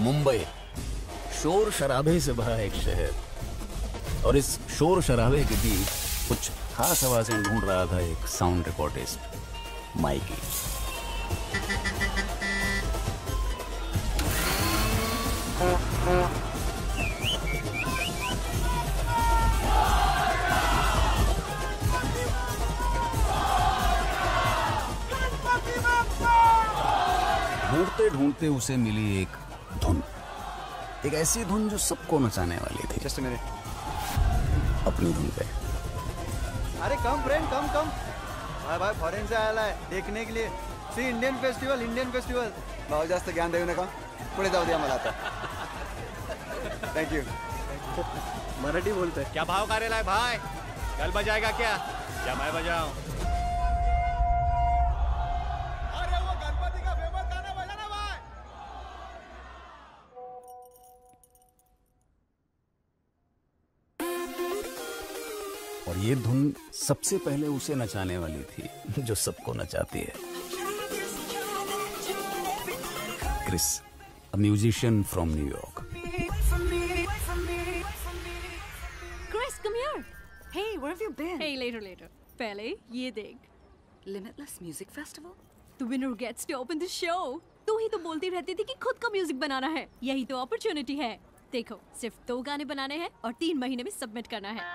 मुंबई शोर शराबे से भरा एक शहर, और इस शोर शराबे के बीच कुछ खास आवाजें ढूंढ रहा था एक साउंड रिकॉर्डिस्ट, माइकी। ढूंढते ढूंढते उसे मिली एक धुन, एक ऐसी धुन जो सबको नचाने वाली थी। जस्ट मिनट, अपनी धुन पे। अरे कम फ्रेंड कम कम, भाई फॉरेन से आया है देखने के लिए। See Indian festival. भाव जास्त ज्ञान देऊ नका, पुढे जाऊ द्या मला आता। Thank you. मराठी बोलते क्या भाव करेला है भाई? कल बजाएगा क्या? क्या मैं बजाऊं? अरे वो गणपति का फेमस गाना बजाना भाई। और ये धुन सबसे पहले उसे नचाने वाली थी जो सबको नचाती है। Chris, a musician from New York. Chris, come here. Hey, where have you been? Hey, later. पहले ये देख। Limitless Music Festival? The winner gets to open the show. तू ही तो बोलती रहती थी कि खुद का म्यूजिक बनाना है। यही तो अपॉर्चुनिटी है। देखो, सिर्फ 2 गाने बनाने हैं और 3 महीने में सबमिट करना है।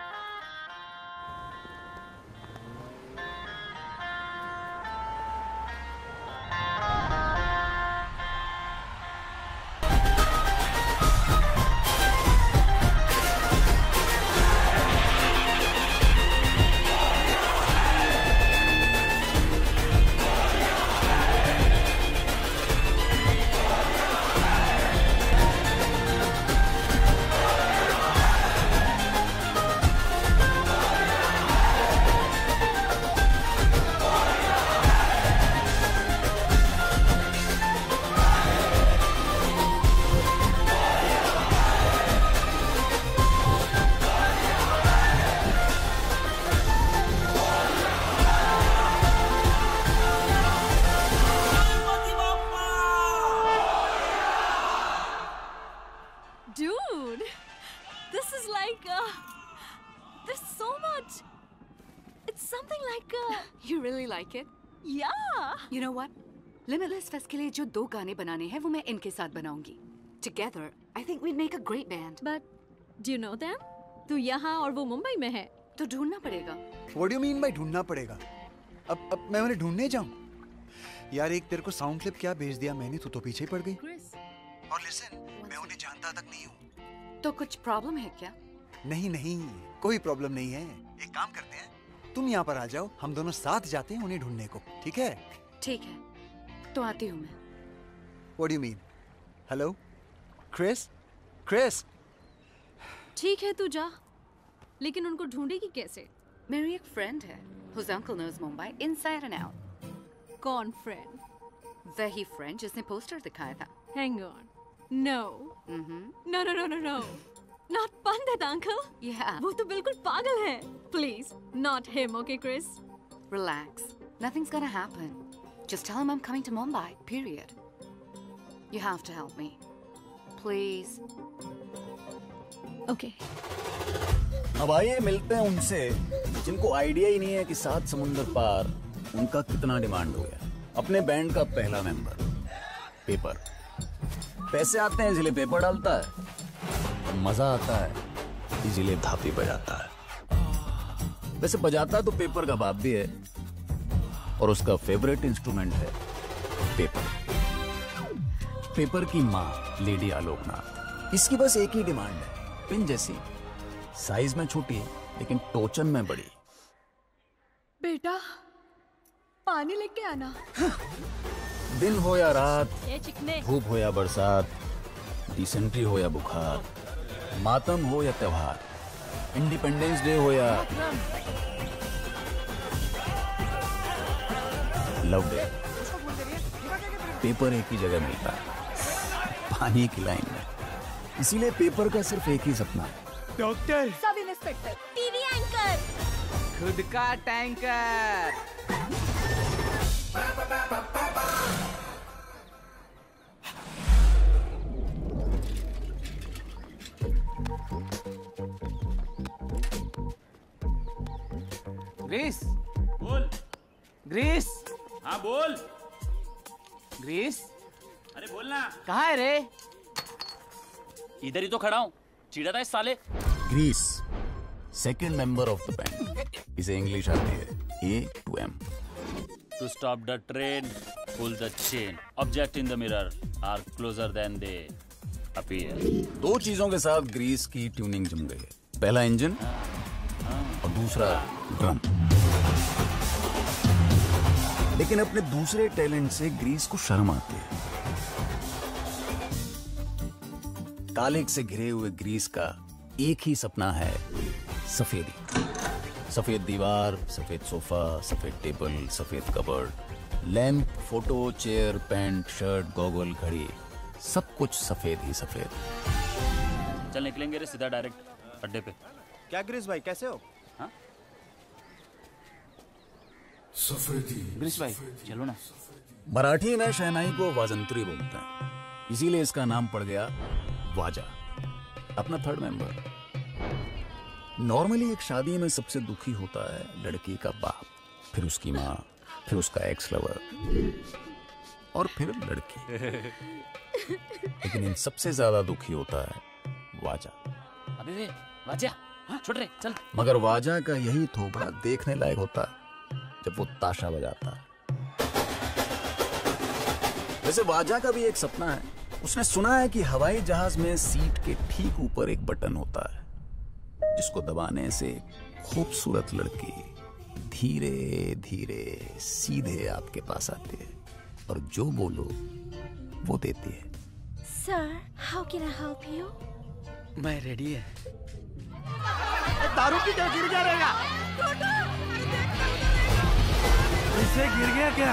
Dude, this is like, there's so much. It's something like, You really like it? yeah. You know what? Limitless Fest के लिए जो 2 गाने बनाने हैं वो मैं इनके साथ बनाऊंगी. Together, I think we'd make a great band. But, do you know them? तू यहाँ और वो मुंबई में है। तो ढूंढना पड़ेगा. What do you mean by ढूंढना पड़ेगा? अब मैं उन्हें ढूंढने जाऊं? यार एक तेरे को साउंड क्लिप क्या भेज दिया मैंने, तू तो पीछे ही पड़ गई। Chris, और लिसन, मैं उन्हें जानता तक नहीं हूँ। तो कुछ प्रॉब्लम है क्या? नहीं, कोई प्रॉब्लम नहीं है। एक काम करते हैं, तुम यहाँ पर आ जाओ, हम दोनों साथ जाते हैं उन्हें ढूंढने को, ठीक है? ठीक है, तो आती हूँ मैं. What do you mean? Hello? Chris? ठीक है तू जा, लेकिन उनको ढूंढेगी कैसे? मेरी एक फ्रेंड है, whose uncle knows Mumbai inside and out. कौन फ्रेंड? वही फ्रेंड जिसने पोस्टर दिखाया था. Hang on. No. No. Not Pandit uncle. Yeah. वो तो बिल्कुल पागल है. Please, not him, okay, Chris? Relax. Nothing's gonna happen. Just tell him I'm coming to Mumbai, period. You have to help me. Please. Okay. अब आइए मिलते हैं उनसे जिनको आइडिया ही नहीं है कि 7 समुंदर पार उनका कितना डिमांड हो गया। अपने बैंड का पहला मेंबर, पेपर। पैसे आते हैं इसलिए पेपर डालता है, मजा आता है इसलिए धापी बजाता है। वैसे बजाता तो पेपर का बाप भी है और उसका फेवरेट इंस्ट्रूमेंट है पेपर। पेपर की माँ लेडी आलोकनाथ, इसकी बस एक ही डिमांड है, पिन जैसी, साइज में छोटी लेकिन टोचन में बड़ी। बेटा पानी लेके आना। दिन हो या रात, ये चिकने। धूप हो या बरसात, डिसेंट्री हो या बुखार, मातम हो या त्योहार, इंडिपेंडेंस डे हो या लव डे, पेपर एक ही जगह मिलता है, पानी की लाइन में। इसीलिए पेपर का सिर्फ एक ही सपना है, doctor, sub inspector, TV anchor, खुद का टैंकर। ग्रीस बोल। ग्रीस हाँ बोल। ग्रीस अरे बोल ना। कहाँ है रे? इधर ही तो खड़ा हूँ, चिढ़ा था इस साले। Grace second member of the band, इसे इंग्लिश आती है A to M। To stop the train, pull the chain. Object in the mirror are closer than they appear. दो चीजों के साथ ग्रीस की ट्यूनिंग जम गई है, पहला इंजन और दूसरा ड्रम। लेकिन अपने दूसरे टैलेंट से ग्रीस को शर्म आती है। कालिक से घिरे हुए ग्रीस का एक ही सपना है, सफेदी। सफेद दीवार, सफेद सोफा, सफेद टेबल, सफेद cupboard, lamp, photo, chair, pant, shirt, goggle, घड़ी, सब कुछ सफेद ही सफेद। चल निकलेंगे रे सीधा डायरेक्ट अड्डे पे। क्या ग्रीस भाई, कैसे हो? हाँ ग्रीस भाई चलो ना। मराठी में शहनाई को वाजंत्री बोलते हैं, इसीलिए इसका नाम पड़ गया वाजा। अपना थर्ड मेंबर। नॉर्मली एक शादी में सबसे दुखी होता है लड़की का बाप, फिर उसकी माँ, फिर उसका एक्स लवर और फिर लड़की। लेकिन इन सबसे ज्यादा दुखी होता है वाजा। अबे वे वाजा, हाँ छोड़ रे चल। मगर वाजा का यही थोबड़ा देखने लायक होता है जब वो ताशा बजाता है। वैसे वाजा का भी एक सपना है। उसने सुना है कि हवाई जहाज में सीट के ठीक ऊपर एक बटन होता है जिसको दबाने से खूबसूरत लड़की धीरे धीरे सीधे आपके पास आती है और जो बोलो वो देती है। Sir, how can I help you? मैं रेडी है। दारू की क्या गिर गया रहेगा? इससे गिर गया क्या?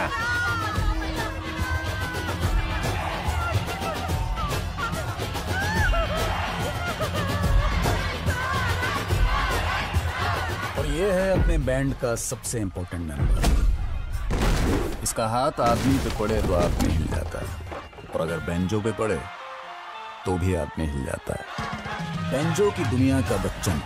और ये है अपने बैंड का सबसे इंपॉर्टेंट मेंबर। इसका हाथ आदमी पे पड़े तो आदमी हिल जाता है, और अगर बैंजो पे पड़े तो भी आदमी हिल जाता है। बैंजो की दुनिया का बच्चन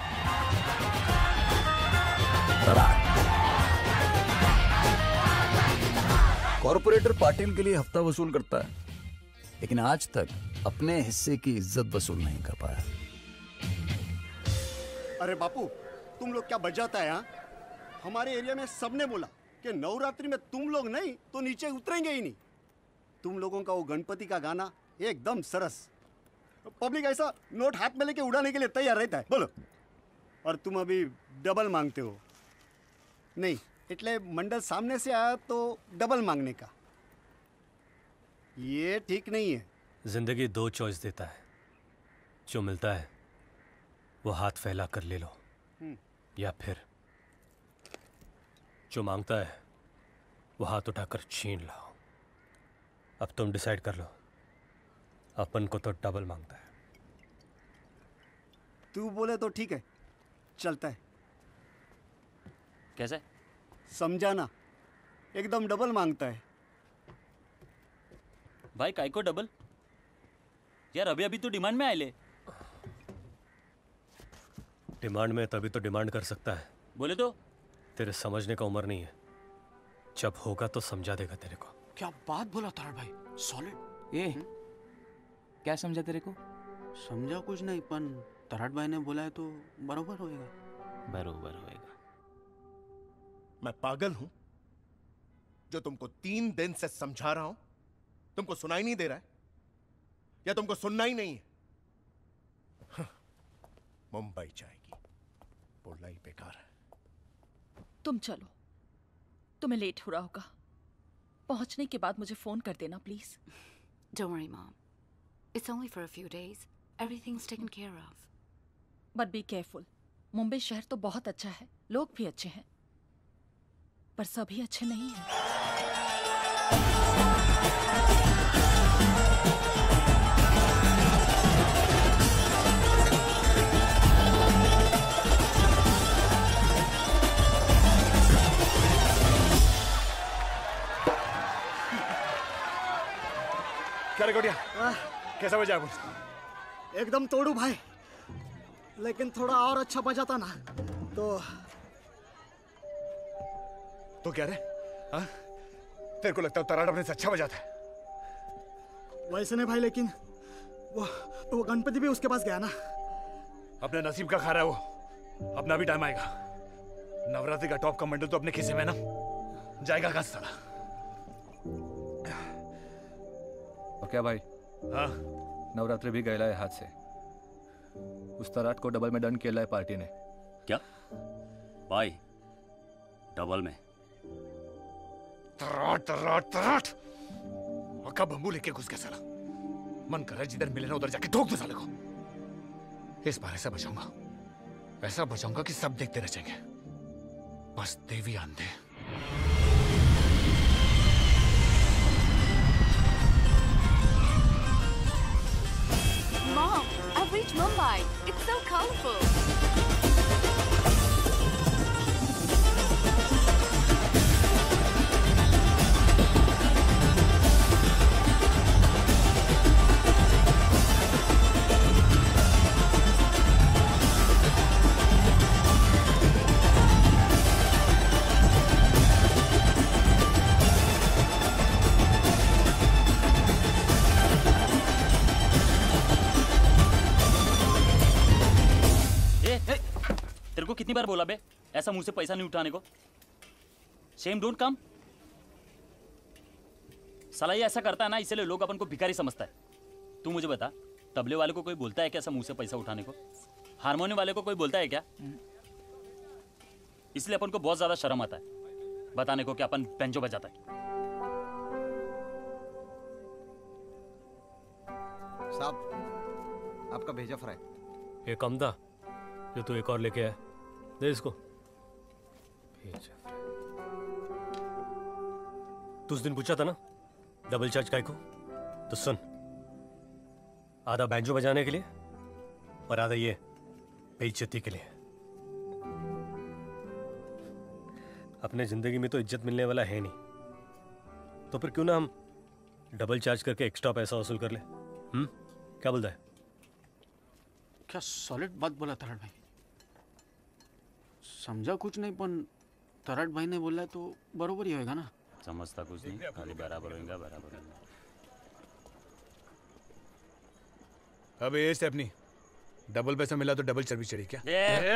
कॉर्पोरेटर पाटिल के लिए हफ्ता वसूल करता है, लेकिन आज तक अपने हिस्से की इज्जत वसूल नहीं कर पाया। अरे बापू, तुम लोग क्या बजाता है? यहाँ हमारे एरिया में सबने बोला कि नवरात्रि में तुम लोग नहीं तो नीचे उतरेंगे ही नहीं। तुम लोगों का वो गणपति का गाना एकदम सरस। पब्लिक ऐसा नोट हाथ में लेके उड़ाने के लिए तैयार रहता है। बोलो। और तुम अभी डबल मांगते हो। नहीं, इतने मंडल सामने से आया तो डबल मांगने का, ये ठीक नहीं है। जिंदगी दो चॉइस देता है, जो मिलता है वो हाथ फैला कर ले लो, या फिर जो मांगता है वो हाथ उठाकर छीन लाओ। अब तुम डिसाइड कर लो। अपन को तो डबल मांगता है। तू बोले तो ठीक है, चलता है। कैसे? समझाना, एकदम डबल मांगता है। भाई काय को डबल? यार अभी अभी तो डिमांड में आए ले। डिमांड में तभी तो डिमांड कर सकता है। बोले तो तेरे समझने का उम्र नहीं है, जब होगा तो समझा देगा तेरे को। क्या बात बोला तार भाई, सॉलिड। ये क्या समझा तेरे को? समझा कुछ नहीं, पण तराट भाई ने बोला है तो बरोबर होएगा। बरोबर होएगा। मैं पागल हूं जो तुमको 3 दिन से समझा रहा हूं? तुमको सुनाई नहीं दे रहा है या तुमको सुनना ही नहीं है? मुंबई जाएगी, बोलाई बेकार है। तुम चलो, तुम्हें लेट हो रहा होगा। पहुंचने के बाद मुझे फोन कर देना please. Don't worry, Mom. It's only for a few days. Everything's taken care of. But be careful. Mumbai शहर तो बहुत अच्छा है, लोग भी अच्छे हैं, पर सभी अच्छे नहीं हैं। क्या रे गोटिया, कैसा बजा? एकदम तोड़ू भाई, लेकिन थोड़ा और अच्छा बजाता ना तो तो क्या रे? हाँ? तेरे को लगता है तराट अपने से अच्छा बजाता है? वैसे नहीं भाई, लेकिन वो गणपति भी उसके पास गया ना। अपने नसीब का खा रहा है वो। अपना भी टाइम आएगा। नवरात्रि का टॉप कमांडर तो अपने खिसे में ना जाएगा कहाँ साला। और क्या भाई? हाँ? नवरात्रि भी गया है हाथ से। उस तराट को डबल में डन किया है पार्टी ने। क्या भाई? डबल में? तराट तराट तराट और कब बम्बू लेके घुस गया साला। मन कर रहा है जिधर मिले ना उधर जाके ठोक दो साले को। इस बार ऐसा बचाऊंगा कि सब देखते रह जाएंगे। बस देवी आंधे। Mom, I've reached Mumbai. It's so colorful. तेरे को कितनी बार बोला बे ऐसा मुंह से पैसा नहीं उठाने को? Shame don't come. साला ये ऐसा करता है ना, इसलिए लोग अपन को भिखारी समझता है। तू मुझे बता, तबले वाले को कोई बोलता है क्या ऐसा मुंह से पैसा उठाने को? हारमोनियम वाले को कोई बोलता है क्या? इसलिए अपन को बहुत ज्यादा शर्म आता है बताने को कि अपन बेंजो बजाता है। साहब, आपका भेजा फ्राई। ये कम था जो तू एक और लेके आया। दे इसको। तू उस दिन पूछा था ना डबल चार्ज काय को? तो सुन, आधा बैंजो बजाने के लिए और आधा ये बेइज्जती के लिए। अपने जिंदगी में तो इज्जत मिलने वाला है नहीं, तो फिर क्यों ना हम डबल चार्ज करके एक्स्ट्रा पैसा वसूल कर ले? क्या बोलता है? क्या सॉलिड बात बोला तराट भाई। समझा कुछ नहीं, पण तराट भाई ने बोला तो बरोबर ही होएगा ना। समझता कुछ नहीं, खाली बराबर होगा बराबर होगा। अब ये स्टेपनी, डबल पैसा मिला तो डबल चर्बी चढ़ी क्या?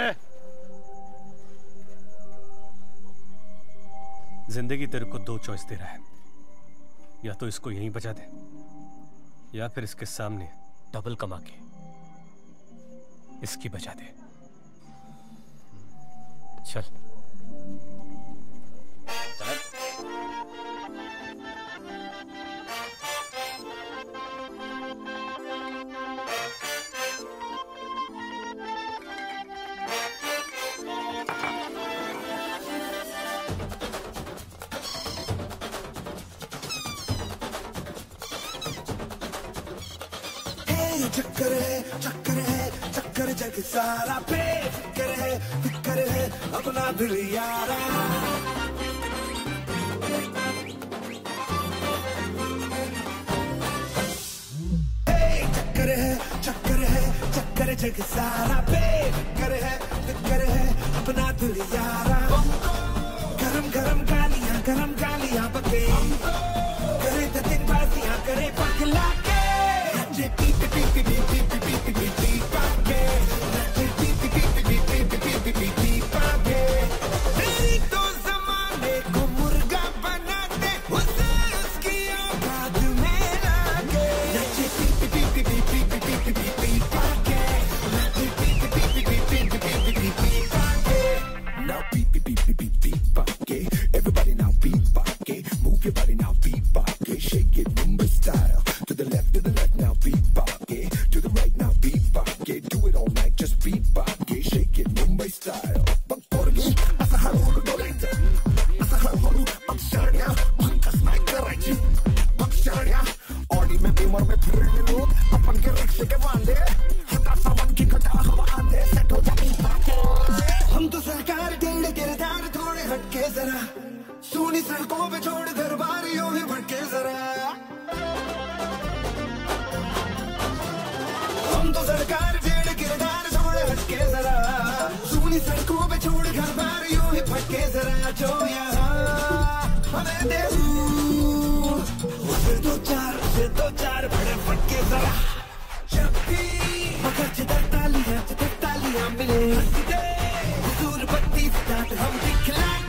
जिंदगी तेरे को दो चॉइस दे रहा है, या तो इसको यहीं बचा दे या फिर इसके सामने डबल कमा के इसकी बचा दे। चल चक्कर है चक्कर है चक्कर जग सारा पे फिक्र है अपना दिल यारा। चक्कर है चक्कर जग सारा पे फिक्र है अपना दिल यारा। गरम गरम गालियां बके करे तो दिन बाजियां करे पगला के। मेरी तो ज़माने को मुर्गा बना दे, उसे उसकी औकात में लाके। Now beep beep beep beep beep beep bop, everybody now beep bop, move your body now beep bop, shake it Mumbai style. To the left now beep bop, to the right now beep bop, do it all night just beep bop, shake it Mumbai style. Bang porgi, asa haru dolita, asa haru bang sharya, bang kasnai karachi, bang sharya. Audi में beemer में फिर लोग अपन के रिक्शे के वांदे, हटा सावन की घटा हवा आंदे, सेट हो जाए हम तो सरकार टेढ़े किरदार थोड़े हटके जरा, सूनी सड़कों पे छोड़ दरबारियों ही भटके जरा। हम तो सरकार टेढ़े किरदार थोड़े हटके जरा, सूनी सड़कों पे छोड़ दरबारियों ही भटके जरा। जो यहाँ हमें दे फिर दो चार बड़े फटके जरा जब भी मगर जिधर तालियां मिले हुजूर बत्ती स्टार्ट हम दिखलाएंगे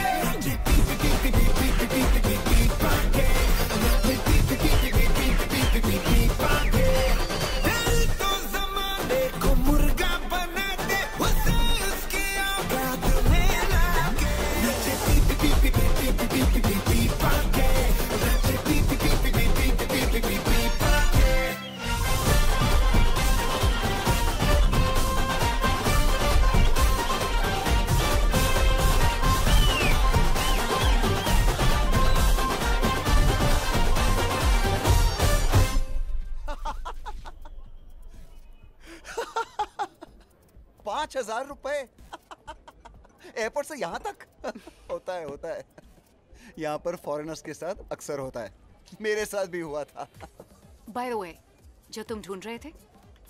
₹5,000 एयरपोर्ट से यहाँ तक होता है यहाँ पर फॉरेनर्स के साथ अक्सर होता है, मेरे साथ भी हुआ था। By the way, जो तुम ढूंढ रहे थे,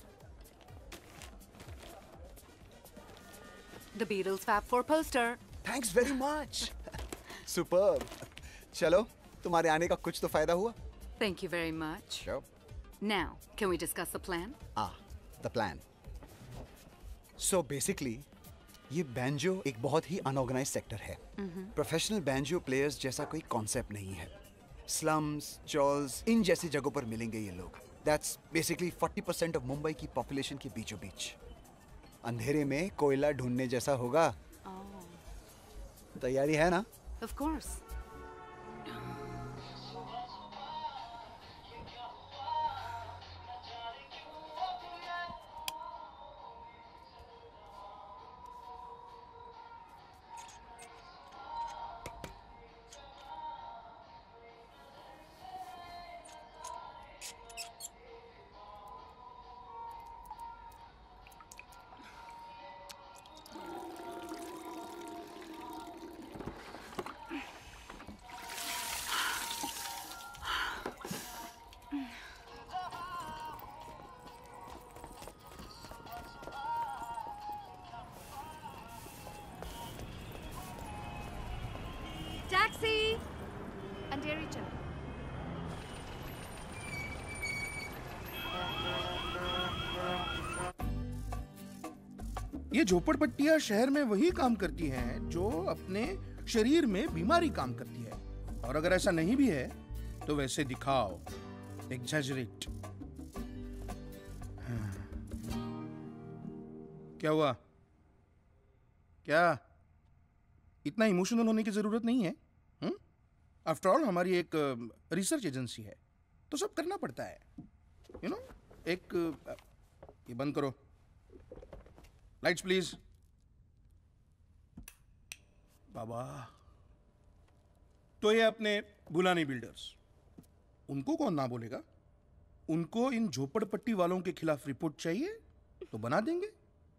The Beatles Fab 4 poster. Thanks very much. Superb. चलो, तुम्हारे आने का कुछ तो फायदा हुआ। Thank you very much. Sure. Now, can we discuss the plan? The plan. So basically, ये बैंजो एक बहुत ही अनऑर्गेनाइज्ड सेक्टर है। प्रोफेशनल बैंजो प्लेयर्स जैसा कोई कॉन्सेप्ट नहीं है। स्लम्स, चॉल्स, इन जैसी जगहों पर मिलेंगे ये लोग। That's basically 40% ऑफ मुंबई की पॉपुलेशन के बीचों बीच। अंधेरे में कोयला ढूंढने जैसा होगा। तैयारी है ना? Of course. टैक्सी अंधेरी चलो। ये झोपड़पट्टियां शहर में वही काम करती हैं जो अपने शरीर में बीमारी काम करती है, और अगर ऐसा नहीं भी है तो वैसे दिखाओ, एग्जैजरेट। क्या हुआ? क्या इतना इमोशनल होने की जरूरत नहीं है? आफ्टर ऑल हमारी एक रिसर्च एजेंसी है, तो सब करना पड़ता है, यू नो। एक ये बंद करो, लाइट्स प्लीज। बाबा, तो ये अपने बुलानी बिल्डर्स, उनको कौन ना बोलेगा? उनको इन झोपड़पट्टी वालों के खिलाफ रिपोर्ट चाहिए तो बना देंगे।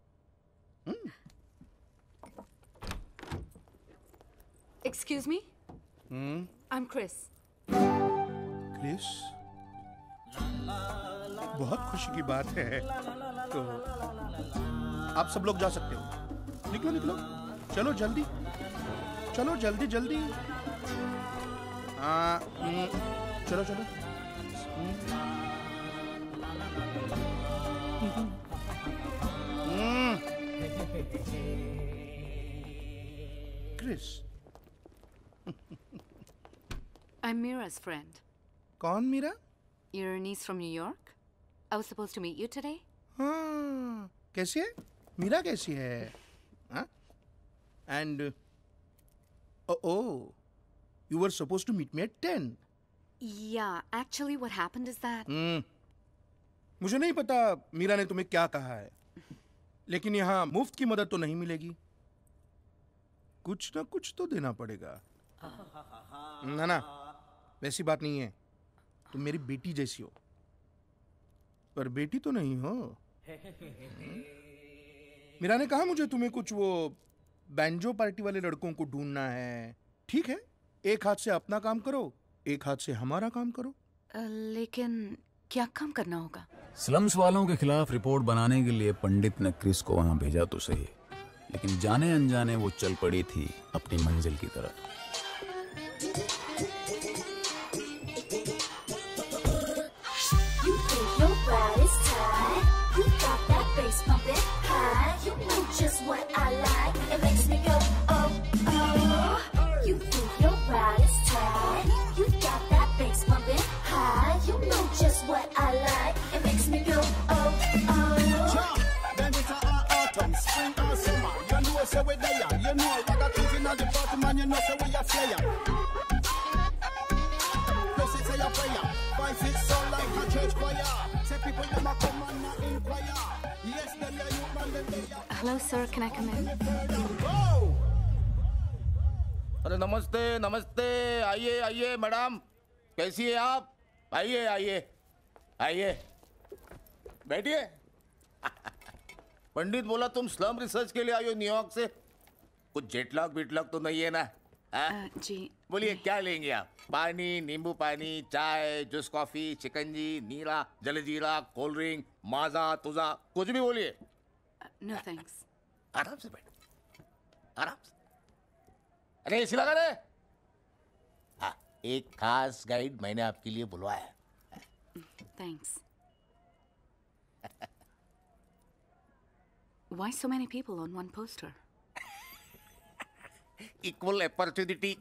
Excuse me? I'm Chris. Chris, बहुत खुशी की बात है। तो आप सब लोग जा सकते हो। निकलो निकलो, चलो जल्दी, चलो जल्दी जल्दी। हाँ, चलो चलो। Chris, I'm Mira's friend. कौन Meera? Your niece from New York? I was supposed to meet you today. हाँ, कैसी है? मीरा कैसी है? हाँ? And oh, you were supposed to meet me at 10. Yeah, actually what happened is that... मुझे नहीं पता मीरा ने तुम्हें क्या कहा है, लेकिन यहाँ मुफ्त की मदद तो नहीं मिलेगी, कुछ ना कुछ तो देना पड़ेगा। ना ना, वैसी बात नहीं है, तुम मेरी बेटी जैसी हो, पर बेटी तो नहीं हो। मीरा ने कहा मुझे तुम्हें कुछ वो बैंजो पार्टी वाले लड़कों को ढूंढना है। ठीक है, एक हाथ से अपना काम करो, एक हाथ से हमारा काम करो। लेकिन क्या काम करना होगा? स्लम्स वालों के खिलाफ रिपोर्ट बनाने के लिए पंडित ने क्रिस को वहां भेजा तो सही, लेकिन जाने अनजाने वो चल पड़ी थी अपनी मंजिल की तरफ। You think your ride is tight? You got that bass pumping high. You know just what I like. It makes me go oh oh. You think your ride is tight? You got that bass pumping high. You know just what I like. It makes me go oh oh. Then it's autumn, spring or summer. You know say we there. You know what I think in the party man. You know say we a slayer. Plus it's a prayer. Voice it sound like a church choir. Say people never come and not inquire. Yes, then you man them there. Hello, sir. Can I come in? अरे नमस्ते नमस्ते, आइए आइए madam, कैसी है आप? आइए आइए आइए, बैठिए। पंडित बोला तुम स्लम रिसर्च के लिए आई हो न्यूयॉर्क से, कुछ जेटलॉग बिटलॉग तो नहीं है ना? जी बोलिए क्या लेंगे आप? पानी, नींबू पानी, चाय, जूस कॉफी, चिकंजी, नीला, जलजीरा, कोल्ड ड्रिंक, माजा, तुजा, कुछ भी बोलिए। No thanks. आराम से बैठ, आराम से। अरे एसी लगा दे। हाँ, एक खास गाइड मैंने आपके लिए बुलवाया है। Thanks. Why so many people on one poster? Equal opportunity.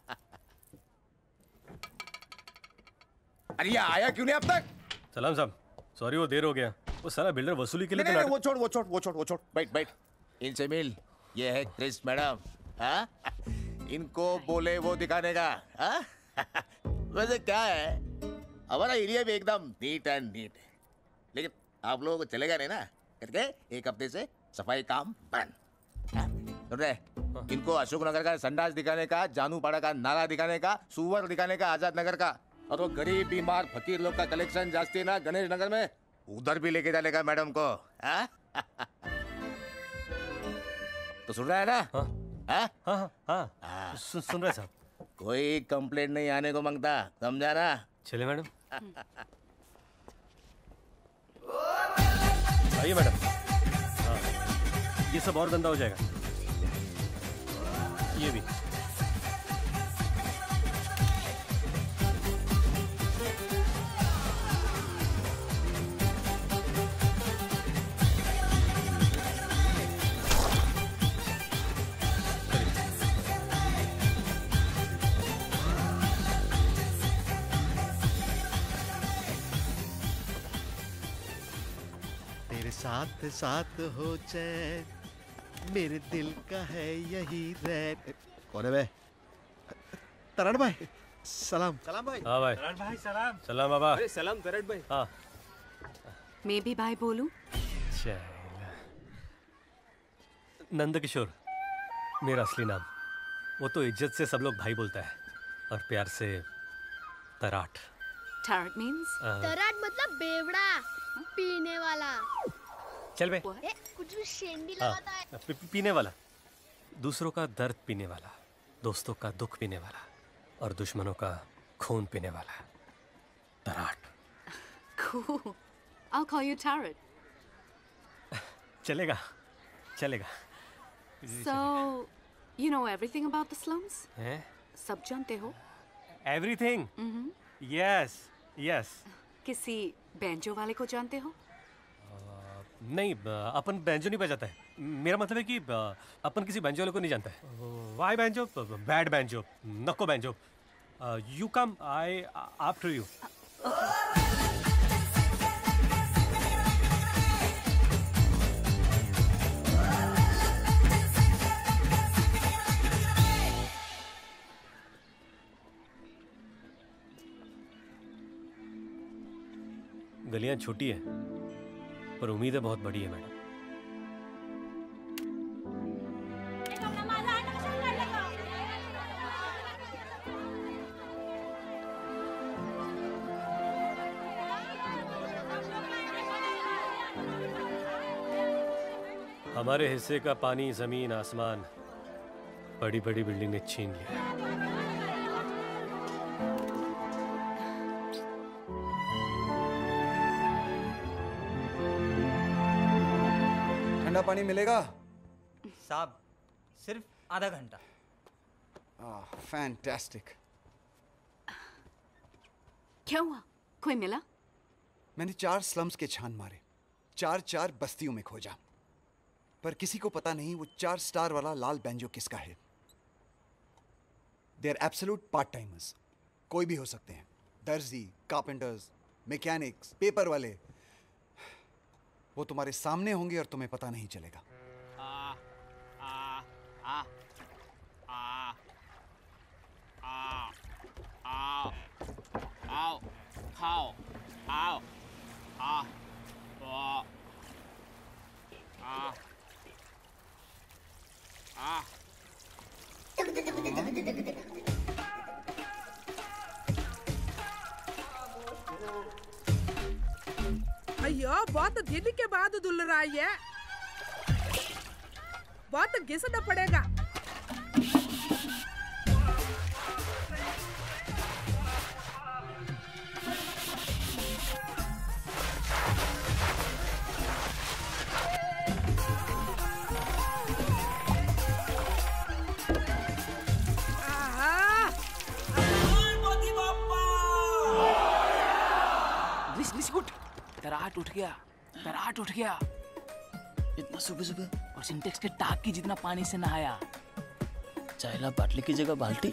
अरे ये आया क्यों नहीं अब तक? सलाम साहब, सॉरी वो देर हो गया। वो सारा बिल्डर वसूली के लिए नहीं, वो छोड़, बैठ बैठ। इनसे मिल, ये है क्रिस मैडम। हाँ? इनको बोले वो दिखाने का। हाँ? वैसे क्या है, हमारा एरिया भी एकदम नीट एंड नीट है, लेकिन आप लोगों को चलेगा नहीं ना करके एक हफ्ते से सफाई काम बंद। सुन रहे? इनको अशोकनगर का संडास दिखाने का, जानूपाड़ा का नाला दिखाने का, सुवर दिखाने का, आजाद नगर का, और वो गरीब बीमार फकीर लोग का कलेक्शन जास्ती है ना गणेश नगर में, उधर भी लेके जाने का मैडम को। हाँ? तो सुन रहा है ना? हाँ? हाँ, सुन रहे साहब। कोई कंप्लेंट नहीं आने को मांगता, समझा ना? चले मैडम। आइए मैडम। हाँ, ये सब और गंदा हो जाएगा। ये भी। साथ साथ हो चैन, मेरे दिल का है यही रैन। कौन है बे? तरण भाई, सलाम। सलाम भाई। हाँ भाई। तरण भाई सलाम। सलाम बाबा। अरे सलाम तरण भाई। हाँ। मैं भी भाई बोलूं? नंद किशोर मेरा असली नाम। वो तो इज्जत से सब लोग भाई बोलता है, और प्यार से तराट। Tarot means? तराट मतलब बेवड़ा, पीने वाला। चल बे। कुछ भी शेंडी लगाता है। पीने वाला, दूसरों का दर्द पीने वाला, दोस्तों का दुख पीने वाला, और दुश्मनों का खून पीने वाला। तराट। Cool. I'll call you Tarot. चलेगा, चलेगा। So, you know everything about the slums? हैं? सब जानते हो? Everything. Yes, yes. किसी बैंजो वाले को जानते हो? नहीं, अपन बैंजो नहीं बजाता है। मेरा मतलब है कि अपन किसी बैंजो वाले को नहीं जानता है। Why banjo? बैड बैंजो, नको banjo. You come, I after you. गलियां छोटी है, पर उम्मीदें बहुत बड़ी है मैडम। हमारे हिस्से का पानी, जमीन, आसमान बड़ी बड़ी बिल्डिंग ने छीन लिया। ठंडा पानी मिलेगा? साहब सिर्फ आधा घंटा। फैंटास्टिक। क्या हुआ? कोई मिला? मैंने 4 स्लम्स के छान मारे, 4 बस्तियों में खोजा, पर किसी को पता नहीं वो 4 स्टार वाला लाल बैंजो किसका है। They are absolute part timers, कोई भी हो सकते हैं। दर्जी, कारपेंटर्स, मैकेनिक्स, पेपर वाले। वो तुम्हारे सामने होंगे और तुम्हें पता नहीं चलेगा। अयो बहुत दिन के बाद धुल रहा है, बहुत घिसना पड़ेगा। तराट उठ गया, तराट उठ गया। इतना सुबह सुबह और सिंटेक्स के टाक की जितना पानी से नहाया। चायला बाटली की जगह बाल्टी।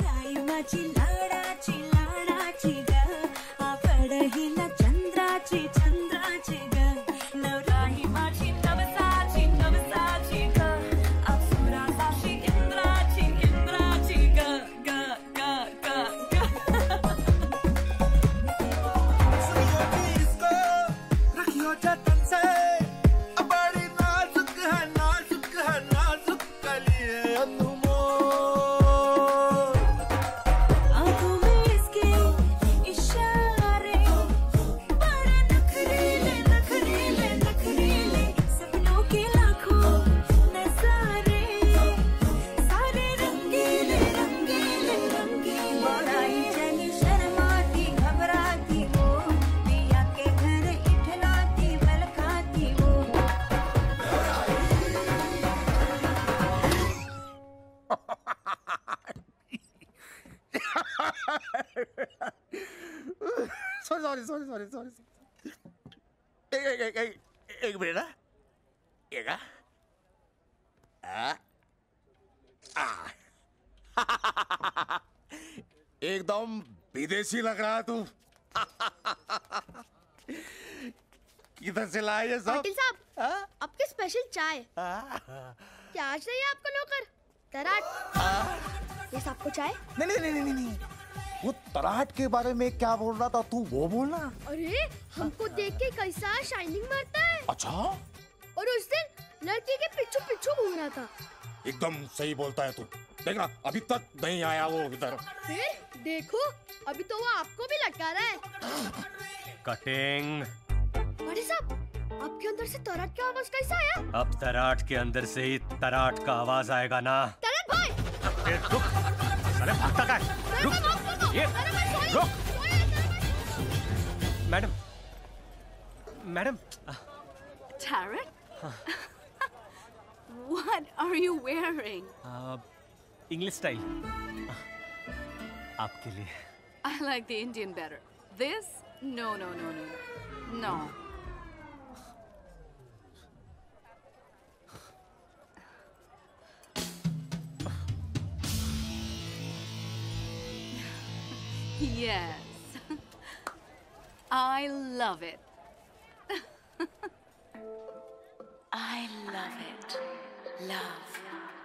सॉरी एक मिनट ना, एकदम विदेशी लग रहा तू। किधर से लाए ये सब? पाटिल साहब, आपके स्पेशल चाय। क्या चाहिए आपको नौकर? तराट। ये सबको चाय? नहीं, वो तराट के बारे में क्या बोल रहा था तू, वो बोलना। अरे हमको देख के कैसा शाइनिंग मारता है। अच्छा। और उस दिन लड़की के पीछू घूम रहा था। एकदम सही बोलता है तू। देखना अभी तक नहीं आया वो इधर। फिर देखो अभी तो वो आपको भी लटका रहा है। कटिंग। बड़े साहब, आपके अंदर से तराट की आवाज कैसा आया? अब तराट के अंदर से ही तराट का आवाज आएगा ना। तराट भाई। अरे भागता क्या है? रुक, ये रुक। Madam. Tarot? What are you wearing? English style. आपके लिए. I like the Indian better. This? No. No. Yes. I love it. I love it. Love.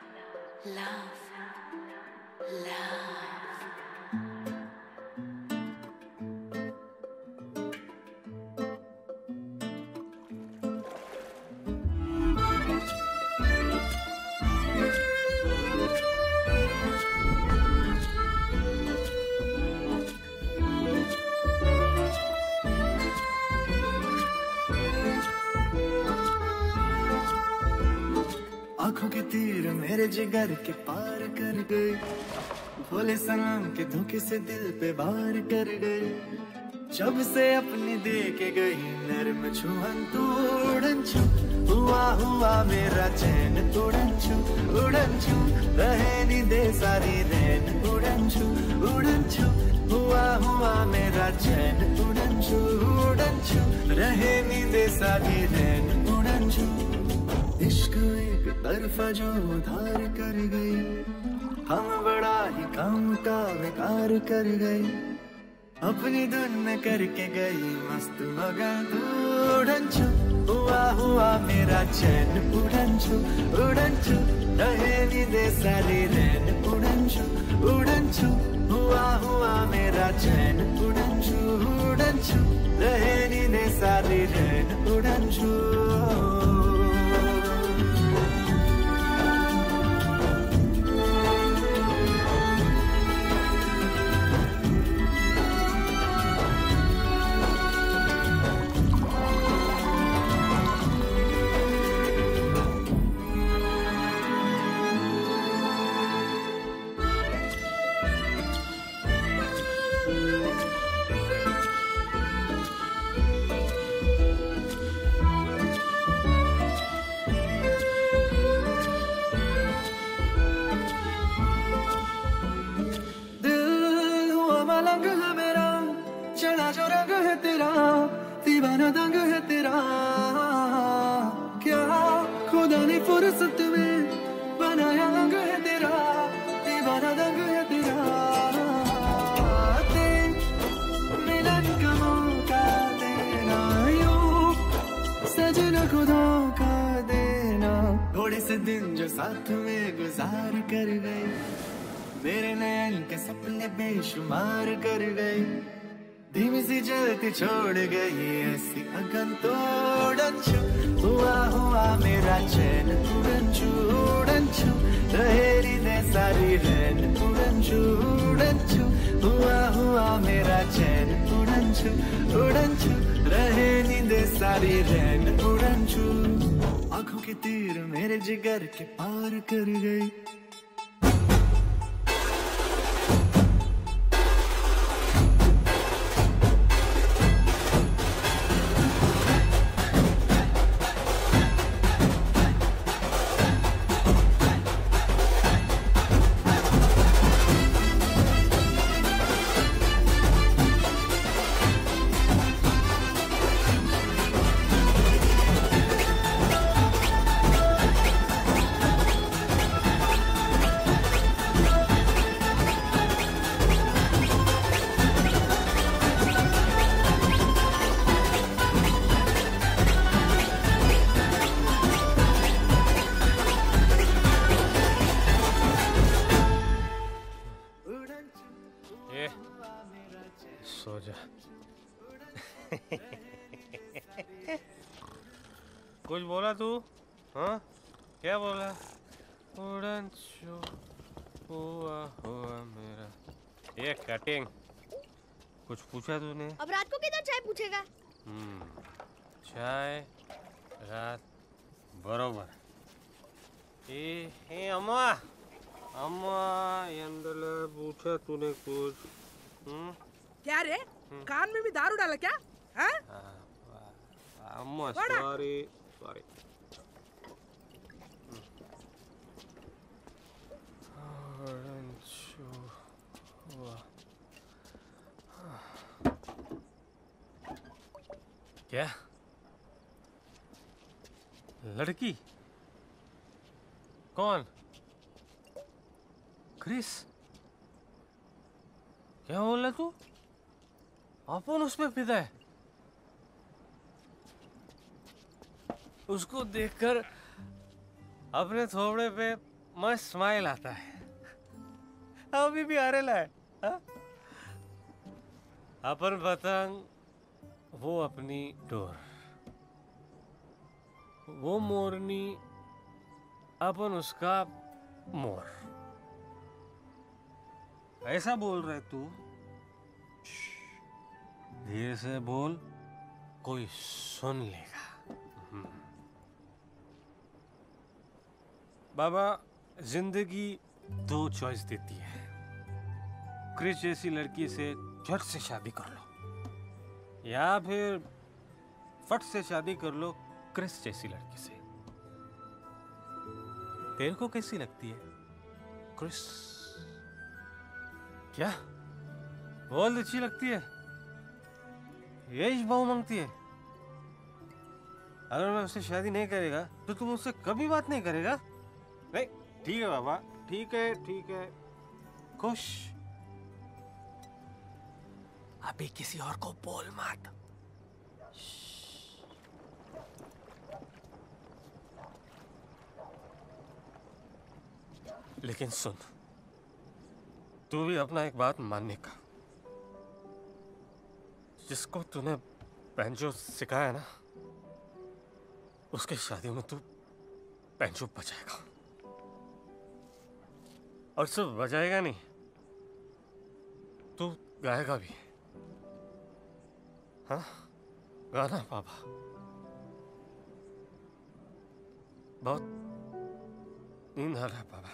आंखों के तीर मेरे जिगर के पार कर गए, भोले सनम के धोखे से दिल पे वार कर गए। जब से अपनी दे के गई नरम छुअन तू उड़न छू, हुआ मेरा चैन उड़न छू रहे नी दे सारी रैन उड़न छू हुआ हुआ मेरा चैन उड़न छू रहे नींदे सारी रैन उड़न छू। इश्क एक तरफा जो उधार कर गई, हम बड़ा ही काम का बेकार कर गई। अपनी धुन में करके गई मस्त मगन तू उड़न छू। हुआ हुआ मेरा चैन उड़न छू रहे नींदे सारी रैन उड़न छू। हुआ हुआ मेरा चैन उड़न छू रहे नींदे सारी रैन उड़न छू। दीवाना दंग है तेरा, क्या खुदा ने फुर्सत में बनाया अंग है तेरा। दीवाना दंग है तेरा, मिलन का मौका देना यूं सजना खुदा का देना। थोड़े से दिन जो साथ में गुजार कर गए, मेरे नैन के सपने बेशुमार कर गए। धीमी सी जलती छोड़ गई ऐसी अगन तोड़न छू। हुआ हुआ मेरा चैन उड़न छू रहेरी दे सारी रैन उड़न छू। हुआ हुआ मेरा चैन उड़न छू रहे नींदे सारी रैन उड़न छू। आंखों के तीर मेरे जिगर के पार कर गई। सो जा। कुछ बोला तू? हाँ क्या बोला? उड़न छू हुआ हुआ मेरा। ये कटिंग कुछ पूछा तूने? अब रात को किधर चाय पूछेगा? चाय रात बरोबर। ए अम्मा अम्मा ಎಂದಲ್ಲ पूछा तूने कुछ? क्या रे? कान में भी दारू डाला क्या? हाँ? अम्मा सॉरी सॉरी। क्या लड़की? कौन? क्रिस? क्या बोल रहा तू? अपन उसमें फिदा है। उसको देखकर अपने थोबड़े पे मस्त स्माइल आता है। अभी भी आ रहा है। अपन पतंग, वो अपनी डोर, वो मोरनी, अपन उसका मोर। ऐसा बोल रहे तू? धीरे से बोल, कोई सुन लेगा। बाबा, जिंदगी दो चॉइस देती है। क्रिस जैसी लड़की से झट से शादी कर लो, या फिर फट से शादी कर लो क्रिस जैसी लड़की से। तेरे को कैसी लगती है क्रिस? क्या बहुत अच्छी लगती है, यही बहू मांगती है। अगर मैं उससे शादी नहीं करेगा तो तुम उससे कभी बात नहीं करेगा? नहीं, ठीक है बाबा, ठीक है, ठीक है। खुश? अभी किसी और को बोल मत। लेकिन सुन, तू भी अपना एक बात मानने का, जिसको तूने बैंजो सिखाया ना, उसके शादी में तू बैंजो बजाएगा। और सिर्फ बजाएगा नहीं, तू गाएगा भी। हाँ, गाना पापा। बहुत नींद आ रहा है पापा।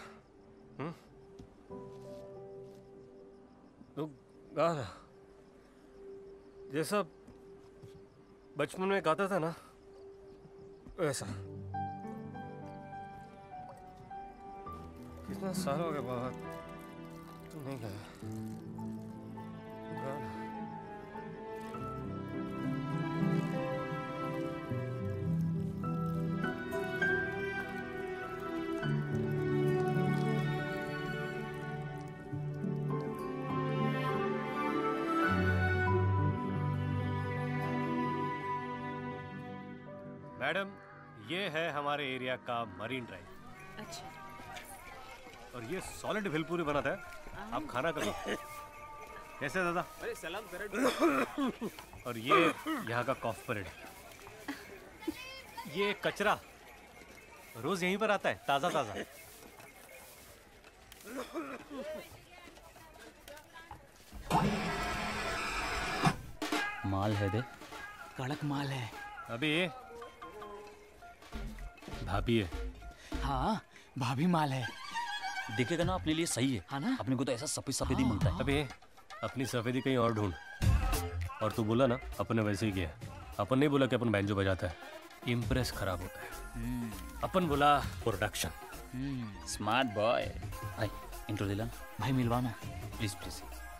तू गाना जैसा बचपन में गाता था ना, वैसा। कितना साल हो गया बाबा तू नहीं गाया। गाना। मैडम, ये है हमारे एरिया का मरीन ड्राइव। अच्छा। और ये सॉलिड भेलपूरी बनाता है, आप खाना करो। कैसे दादा? अरे सलाम करें। और ये यहाँ का कॉफ परेड। ये कचरा रोज यहीं पर आता है, ताजा ताजा। माल है दे, कड़क माल है। अभी भाभी है। हाँ, भाभी माल है। दिखेगा ना अपने लिए सही है, हाँ ना? अपने को तो ऐसा सफेद सफेदी मिलता है। अबे अपनी सफेदी कहीं और ढूंढ। और तू बोला ना अपन ने वैसे ही किया। अपन नहीं बोला कि अपन बैंजो बजाता है, इम्प्रेस खराब होता है। अपन बोला प्रोडक्शन। Smart boy. भाई इंट्रो दिला भाई, मिलवाना प्लीज प्लीज।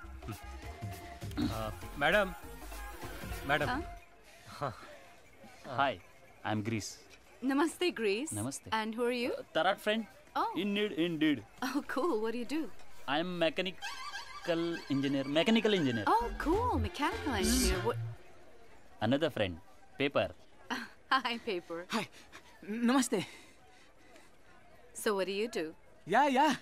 Madam, madam. हाँ। Hi, I am Grace. Namaste, Grace. Namaste. And who are you? Tarat friend. Oh. Indeed. Oh, cool. What do you do? I am mechanical engineer. Oh, cool. Mechanical engineer. What? Another friend. Paper. Hi, Paper. Hi. Namaste. So what do you do? Yeah.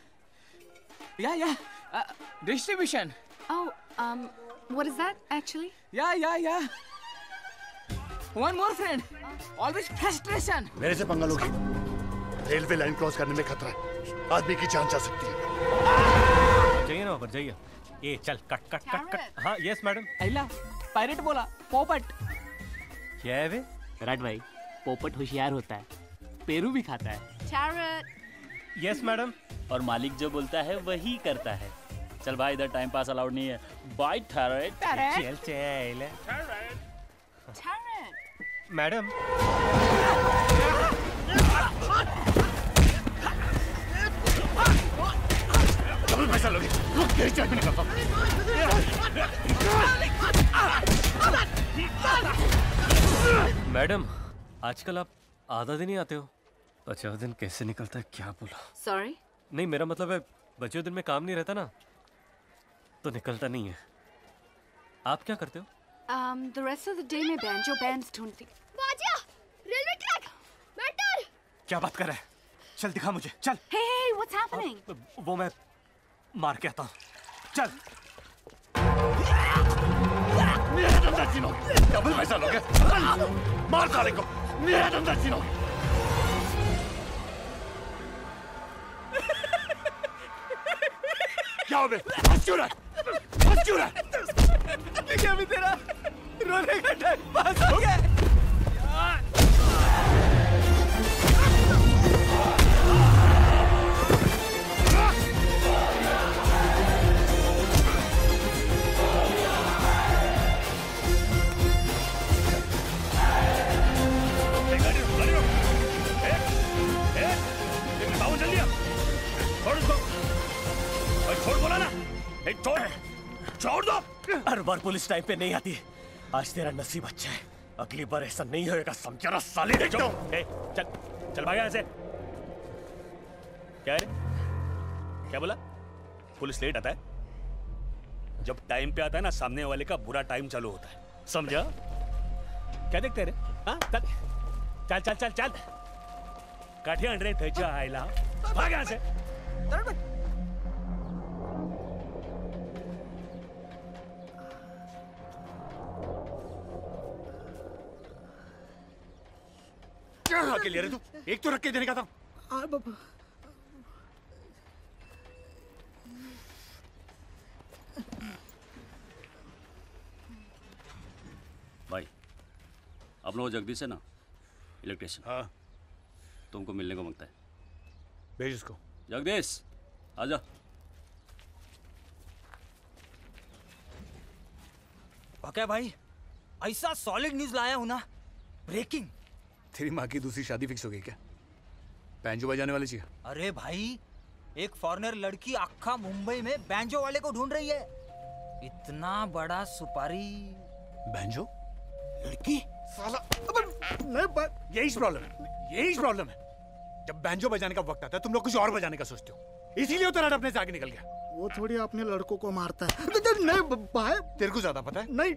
Distribution. Oh, what is that actually? Yeah. One more friend. Always frustration. मेरे से पंगा लोगे, railway line cross करने में खतरा है, आदमी की जान जा सकती है। जाइए ना ऊपर जाइए। ये चल कट। हाँ यस मैडम। अल्लाह, पायरेट बोला, पोपट। क्या है बे? राइट भाई, पोपट होशियार होता है, पेरू भी खाता है। Carrot. Yes madam. और मालिक जो बोलता है वही करता है। चल भाई, इधर टाइम पास अलाउड नहीं है। Bye tarot. चल। Carrot. मैडम। डबल पैसा लोगे, यही चाय पीने का। मैडम, आजकल आप आधा दिन ही आते हो, 50 दिन कैसे निकलता है क्या बोला? Sorry. नहीं, मेरा मतलब है बचे दिन में काम नहीं रहता ना, तो निकलता नहीं है। आप क्या करते हो? The rest of the day में banjo bands ढूंढती। बाजिया, रेलवे ट्रैक, बैटर। क्या बात कर रहा है? चल दिखा मुझे, चल। Hey, what's happening? वो मैं मार के आता हूँ, चल। मेरा धंधा छीनो, डबल पैसा लोगे, मार साले को, मेरा धंधा छीनो। क्या हो बे? हंस क्यों रहा है? क्या भी तेरा रोने का टाइम पास हो गया। छोड़ बोला ना, छोड़ दो। हर बार पुलिस टाइम पे नहीं आती। आज तेरा नसीब अच्छा है, अगली बार ऐसा नहीं होएगा, समझा ना साले। चल चल भागा ऐसे। क्या है? क्या बोला? पुलिस लेट आता है? जब टाइम पे आता है ना, सामने वाले का बुरा टाइम चालू होता है, समझा? क्या देखते रे? हाँ चल चल चल चल चल। काठी अंडरे त्याच्या आईला भाग यहाँ से। क्या आके ले रहे तू? एक तो रख के देने का था। भाई अपना वो जगदीश है ना, इलेक्ट्रिशियन। हाँ तुमको मिलने को मांगता है। भेज उसको। जगदीश आजा। ओके भाई, ऐसा सॉलिड न्यूज लाया हूं ना, ब्रेकिंग। तेरी माँ की दूसरी शादी फिक्स हो गई क्या? बैंजो बजाने वाली चाहिए। अरे भाई, एक फॉरेनर लड़की अक्खा मुंबई में बैंजो वाले को ढूंढ रही है। इतना बड़ा सुपारी। बैंजो लड़की साला। यही प्रॉब्लम है, यही प्रॉब्लम है। जब बैंजो बजाने का वक्त आता है तुम लोग कुछ और बजाने का सोचते हो, इसीलिए वो तेरा अपने से आगे निकल गया। वो थोड़ी अपने लड़कों को मारता है। नहीं भाई, तेरे को ज्यादा पता है। नहीं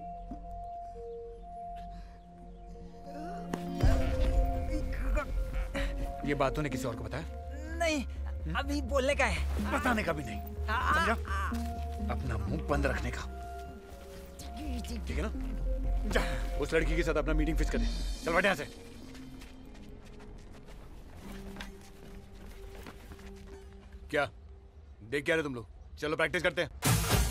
ये बात तूने किसी और को बताया? नहीं, अभी बोलने का है। बताने का भी नहीं, समझा? अपना मुंह बंद रखने का, ठीक है ना? जा उस लड़की के साथ अपना मीटिंग फिक्स कर दे। चल बैठ यहाँ से। क्या देख क्या रहे तुम लोग? चलो प्रैक्टिस करते हैं।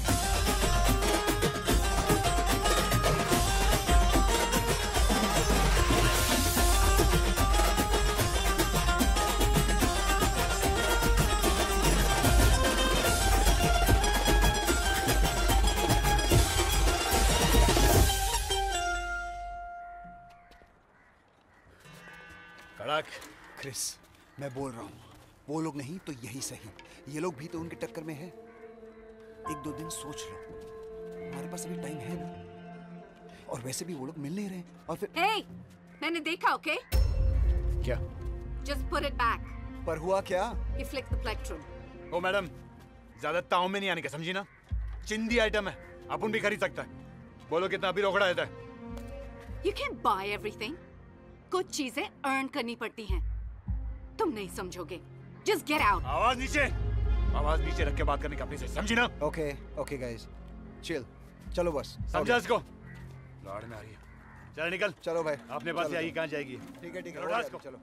क्रिस, मैं बोल रहा हूँ, वो लोग नहीं तो यही सही, ये लोग भी तो उनकी टक्कर में है। एक दो दिन सोच लो, हमारे पास अभी टाइम है ना। और वैसे भी वो लोग मिल नहीं रहे। और फिर Hey, मैंने देखा, ओके? क्या? Just put it back. पर हुआ क्या? He flicked the plectrum. ओ मैडम, ज्यादा ताव में नहीं आने का, समझी ना? चिंदी आइटम है, अपन भी खरीद सकता है। बोलो कितना अभी रोकड़ा देता है? You can't buy everything. कुछ चीजें अर्न करनी पड़ती हैं। तुम नहीं समझोगे। Just get out. आवाज नीचे रख के बात करने का अपने से, समझी ना? Okay okay guys, chill. चलो बस, समझा इसको? लौड़ में आ रही है। चल निकल। चलो भाई, अपने पास चलो, आएगी, कहाँ जाएगी? ठीक है ठीक चलो, है, चलो।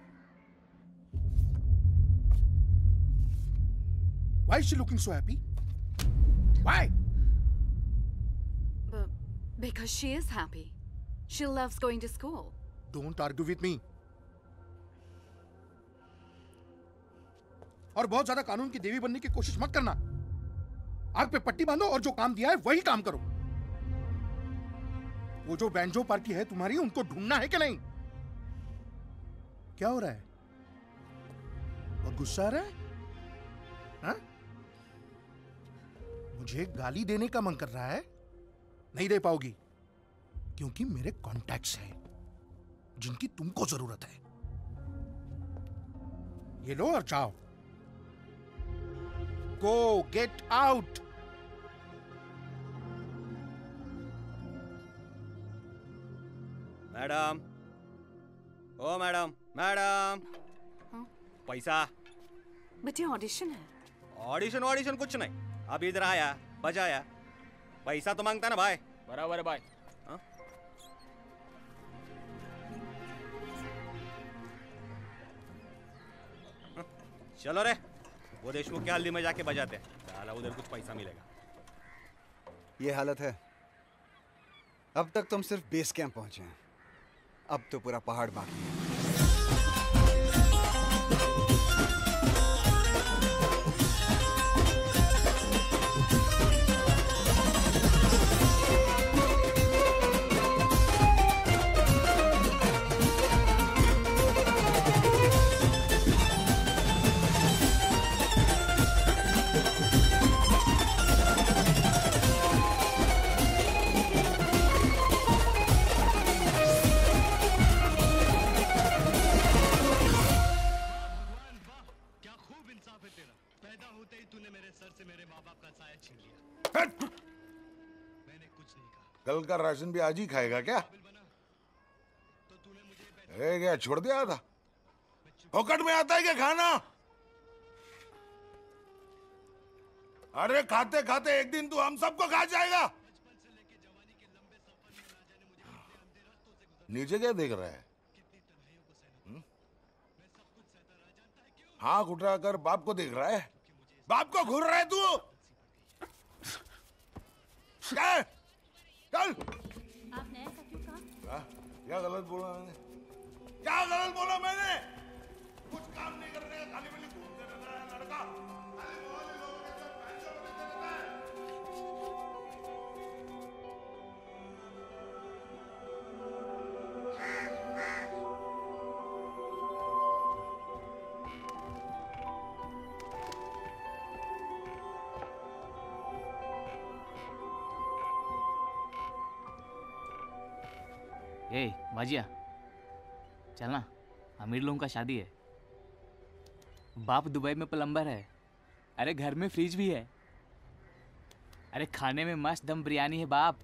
Why is she looking so happy? Why? Because she is happy. She loves going to school. Don't argue with me. और बहुत ज्यादा कानून की देवी बनने की कोशिश मत करना। आग पे पट्टी बांधो और जो काम दिया है वही काम करो। वो जो बैंजो पार्टी है तुम्हारी, उनको ढूंढना है कि नहीं? क्या हो रहा है? बहुत गुस्सा आ रहा है? हाँ? मुझे गाली देने का मन कर रहा है? नहीं दे पाओगी, क्योंकि मेरे कॉन्टैक्ट्स हैं जिनकी तुमको जरूरत है। ये लो और जाओ। Go, get out. मैडम, ओ मैडम, मैडम, पैसा। बच्चे ऑडिशन है। ऑडिशन कुछ नहीं, अब इधर आया, बजाया, पैसा तो मांगता ना भाई। बराबर है भाई। चलो रे, वो देशमुख के हल्दी में जाके बजाते हैं, साला उधर कुछ पैसा मिलेगा। ये हालत है। अब तक तुम सिर्फ बेस कैंप पहुंचे हैं, अब तो पूरा पहाड़ बाकी है। कल का राशन भी आज ही खाएगा क्या? क्या छोड़ दिया था? फोकट में आता है क्या खाना? अरे खाते खाते एक दिन तू हम सबको खा जाएगा। नीचे क्या देख रहा है? हाँ उठा कर बाप को देख रहा है? बाप को घूर रहा है तू? क्या है? चल। आपने ऐसा क्यों कहा? क्या गलत बोला मैंने? क्या गलत बोला मैंने? कुछ काम नहीं करने का, खाली वाली घूमते रहता है लड़का। खाली मोहल्ले लोगों के साथ पैंचो लेते रहता है। ए भाजिया चलना, अमीर लोगों का शादी है। बाप दुबई में प्लम्बर है। अरे घर में फ्रिज भी है। अरे खाने में मस्त दम बिरयानी है बाप।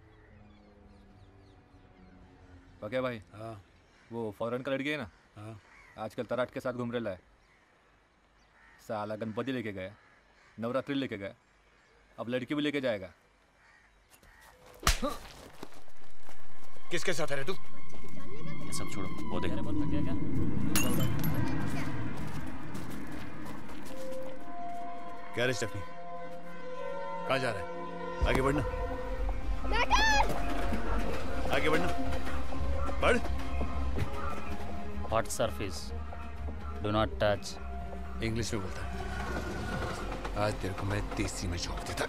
क्या भाई? हाँ वो फॉरेन का लड़की है ना? हाँ आजकल तराट के साथ घूम रहा है। साला गणपति लेके गया, नवरात्रि लेके गया, अब लड़की भी लेके जाएगा। किसके साथ है रे तू? ये सब छोड़ो, वो देख। क्या रे स्टेफनी, कहाँ जा रहा है? आगे बढ़ना, आगे बढ़ना, बढ़। Hot surface, do not touch. English में बोलता है। आज तेरे को मैं देसी में झोंक देता।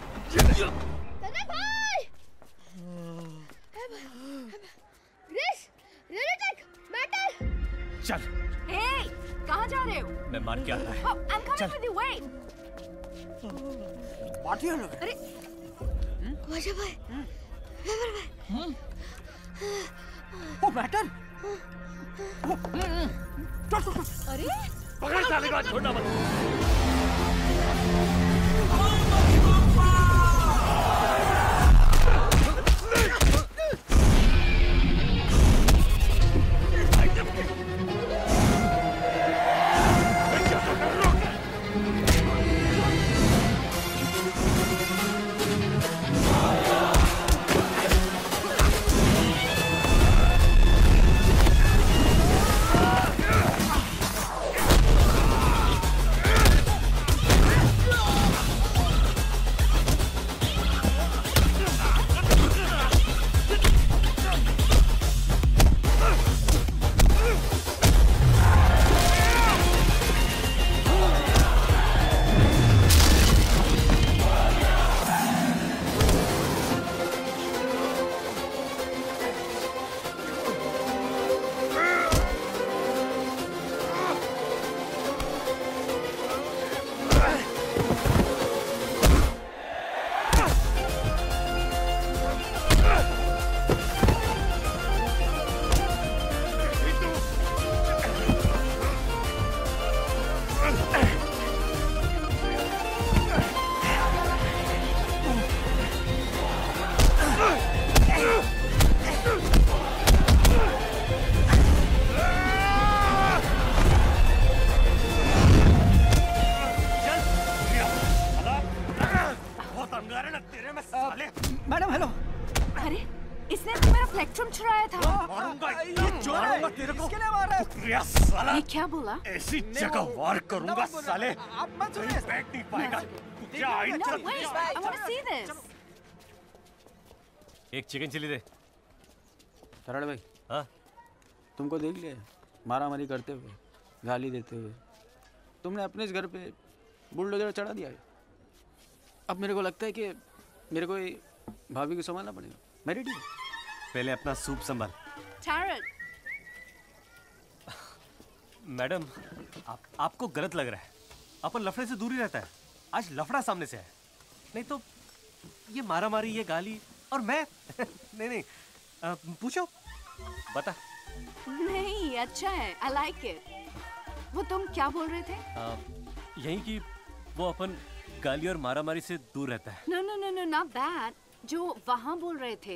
चल। Hey, कहाँ जा रहे हो? मैं मान के आता है। Oh, I'm coming with you. Wait. Party होने अरे, वाजा भाई, वो मैटर। अरे, पकड़ साले को, छोड़ना मत। Madam hello. अरे इसने तो मेरा फ्लेक्ट्रम छुड़ाया था। मारूंगा, मारूंगा तेरे को। किसके लिए मार रहा है? साला। ये क्या बोला? ऐसी जगह वार करूंगा साले। आप मत सुनिए। बैठ नहीं पाएगा। क्या No, wait, I want to see this. एक चिकन चिली दे। तराड़ भाई, हाँ तुमको देख लिया मारामारी करते हुए, गाली देते हुए। तुमने अपने इस घर पे बुलडोजर चढ़ा दिया है। अब मेरे को लगता है कि मेरे को भाभी को संभालना पड़ेगा। मैं रेडी हूँ। पहले अपना सूप संभाल। Tarot. मैडम, आपको गलत लग रहा है। अपन लफड़े से दूर ही रहता है। आज लफड़ा सामने से है, नहीं तो ये मारामारी, ये गाली और मैं नहीं नहीं पूछो, बता। नहीं, अच्छा है। I like it. वो तुम क्या बोल रहे थे? यही कि वो अपन गाली और मारामारी से दूर रहता है। No, no, no, no, not that. जो वहाँ बोल रहे थे,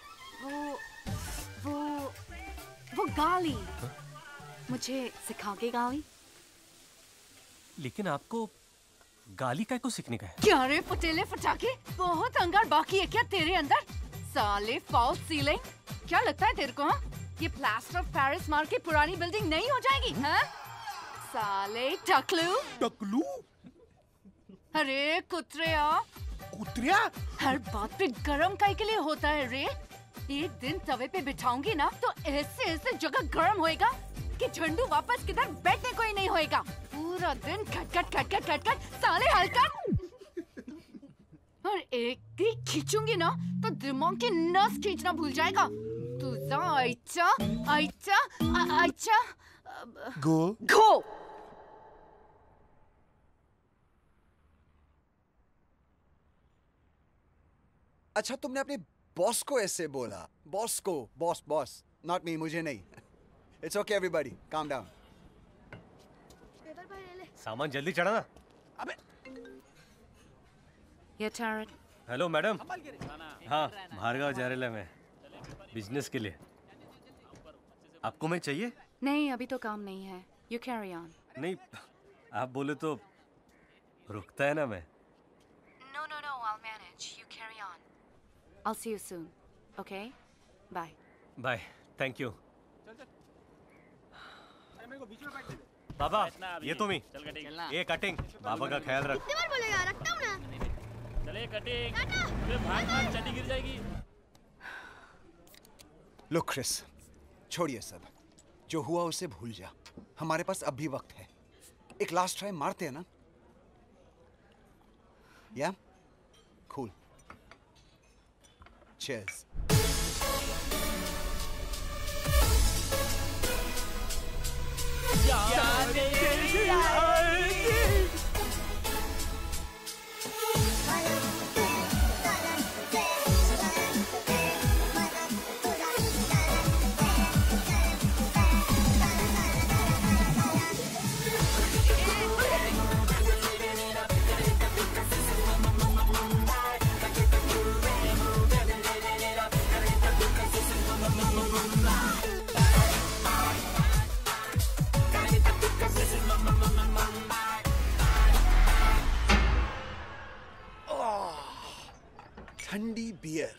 वो गाली। मुझे सिखाओगे गाली? लेकिन आपको गाली काय को सीखने का है? क्या रे पटेले फटाके, बहुत अंगार बाकी है क्या तेरे अंदर? साले फॉल्स सीलिंग, क्या लगता है तेरे को? हाँ? ये प्लास्टर ऑफ पेरिस मार के पुरानी बिल्डिंग नहीं हो जाएगी? हाँ? साले टकलू। टकलू? अरे कुत्रिया। कुत्रिया? हर बात पे गरम काहे के लिए होता है रे? एक दिन तवे पे बिठाऊंगी ना तो ऐसे ऐसे जगह गरम होएगा कि झंडू वापस किधर बैठने को ही नहीं होएगा। पूरा दिन खटखट खटखट खटखट साले हल्का। और एक भी खींचूंगी ना तो दिमाग की नस खींचना भूल जाएगा। तुझा आइचा आइचा आइचा गो गो। अच्छा तुमने अपने बॉस को ऐसे बोला? बॉस को? बॉस बॉस, नॉट मी, मुझे नहीं। It's okay everybody, calm down. सामान जल्दी चढ़ा ना। अबे ये टैरेट। Hello madam. हाँ, भार्गव जा रहा मैं बिजनेस के लिए। आपको मैं चाहिए? नहीं, अभी तो काम नहीं है। You carry on. नहीं, आप बोले तो रुकता है ना मैं। No, no, no, I'll manage. You carry on. I'll see you soon. Okay? Bye. Bye, thank you. बाबा, ये तो मी। ये कटिंग, बाबा का ख्याल रख। कितनी बार बोलेगा? रखता हूँ ना। चले कटिंग। अरे भाग भाग, चड्डी गिर जाएगी। लो क्रिस, छोड़िए सब, जो हुआ उसे भूल जा। हमारे पास अब भी वक्त है, एक लास्ट ट्राई मारते हैं ना? या कूल, चीयर्स। ठंडी beer.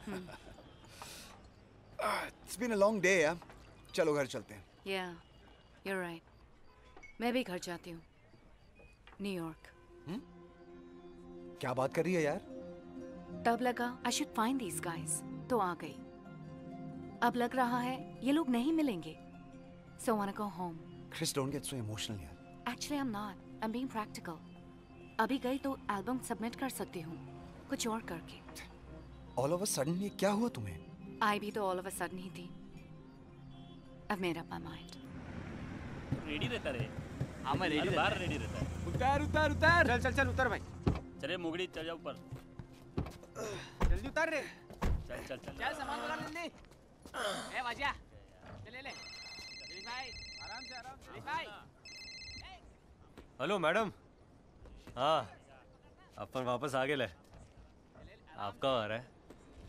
It's been a long day, यार। चलो घर चलते हैं। Yeah, you're right. मैं भी घर जाती हूँ। न्यूयॉर्क। क्या बात कर रही है यार? तब लगा I should find these guys, तो आ गई। अब लग रहा है ये लोग नहीं मिलेंगे। So I wanna go home. Chris, don't get so emotional यार। Actually, I'm not. I'm being practical. अभी गई तो एल्बम सबमिट कर सकती हूँ, कुछ और करके। All of a sudden ये क्या हुआ तुम्हें? आई भी तो all of a sudden ही थी। I've made up my mind. Ready रहता रे। हाँ मैं रेडी रहता। बाहर रेडी रहता है। उतार उतार उतार। चल चल चल उतार भाई। चले मुगड़ी, चल जा ऊपर। जल्दी उतार रे। चल चल चल। चल सामान लगा जल्दी। ए वाजिया, ले ले। दिलीप भाई, आराम से आराम से। दिलीप भाई। Hello madam. हाँ, अपन वापस आ गए। आप कहाँ आ रहे हैं?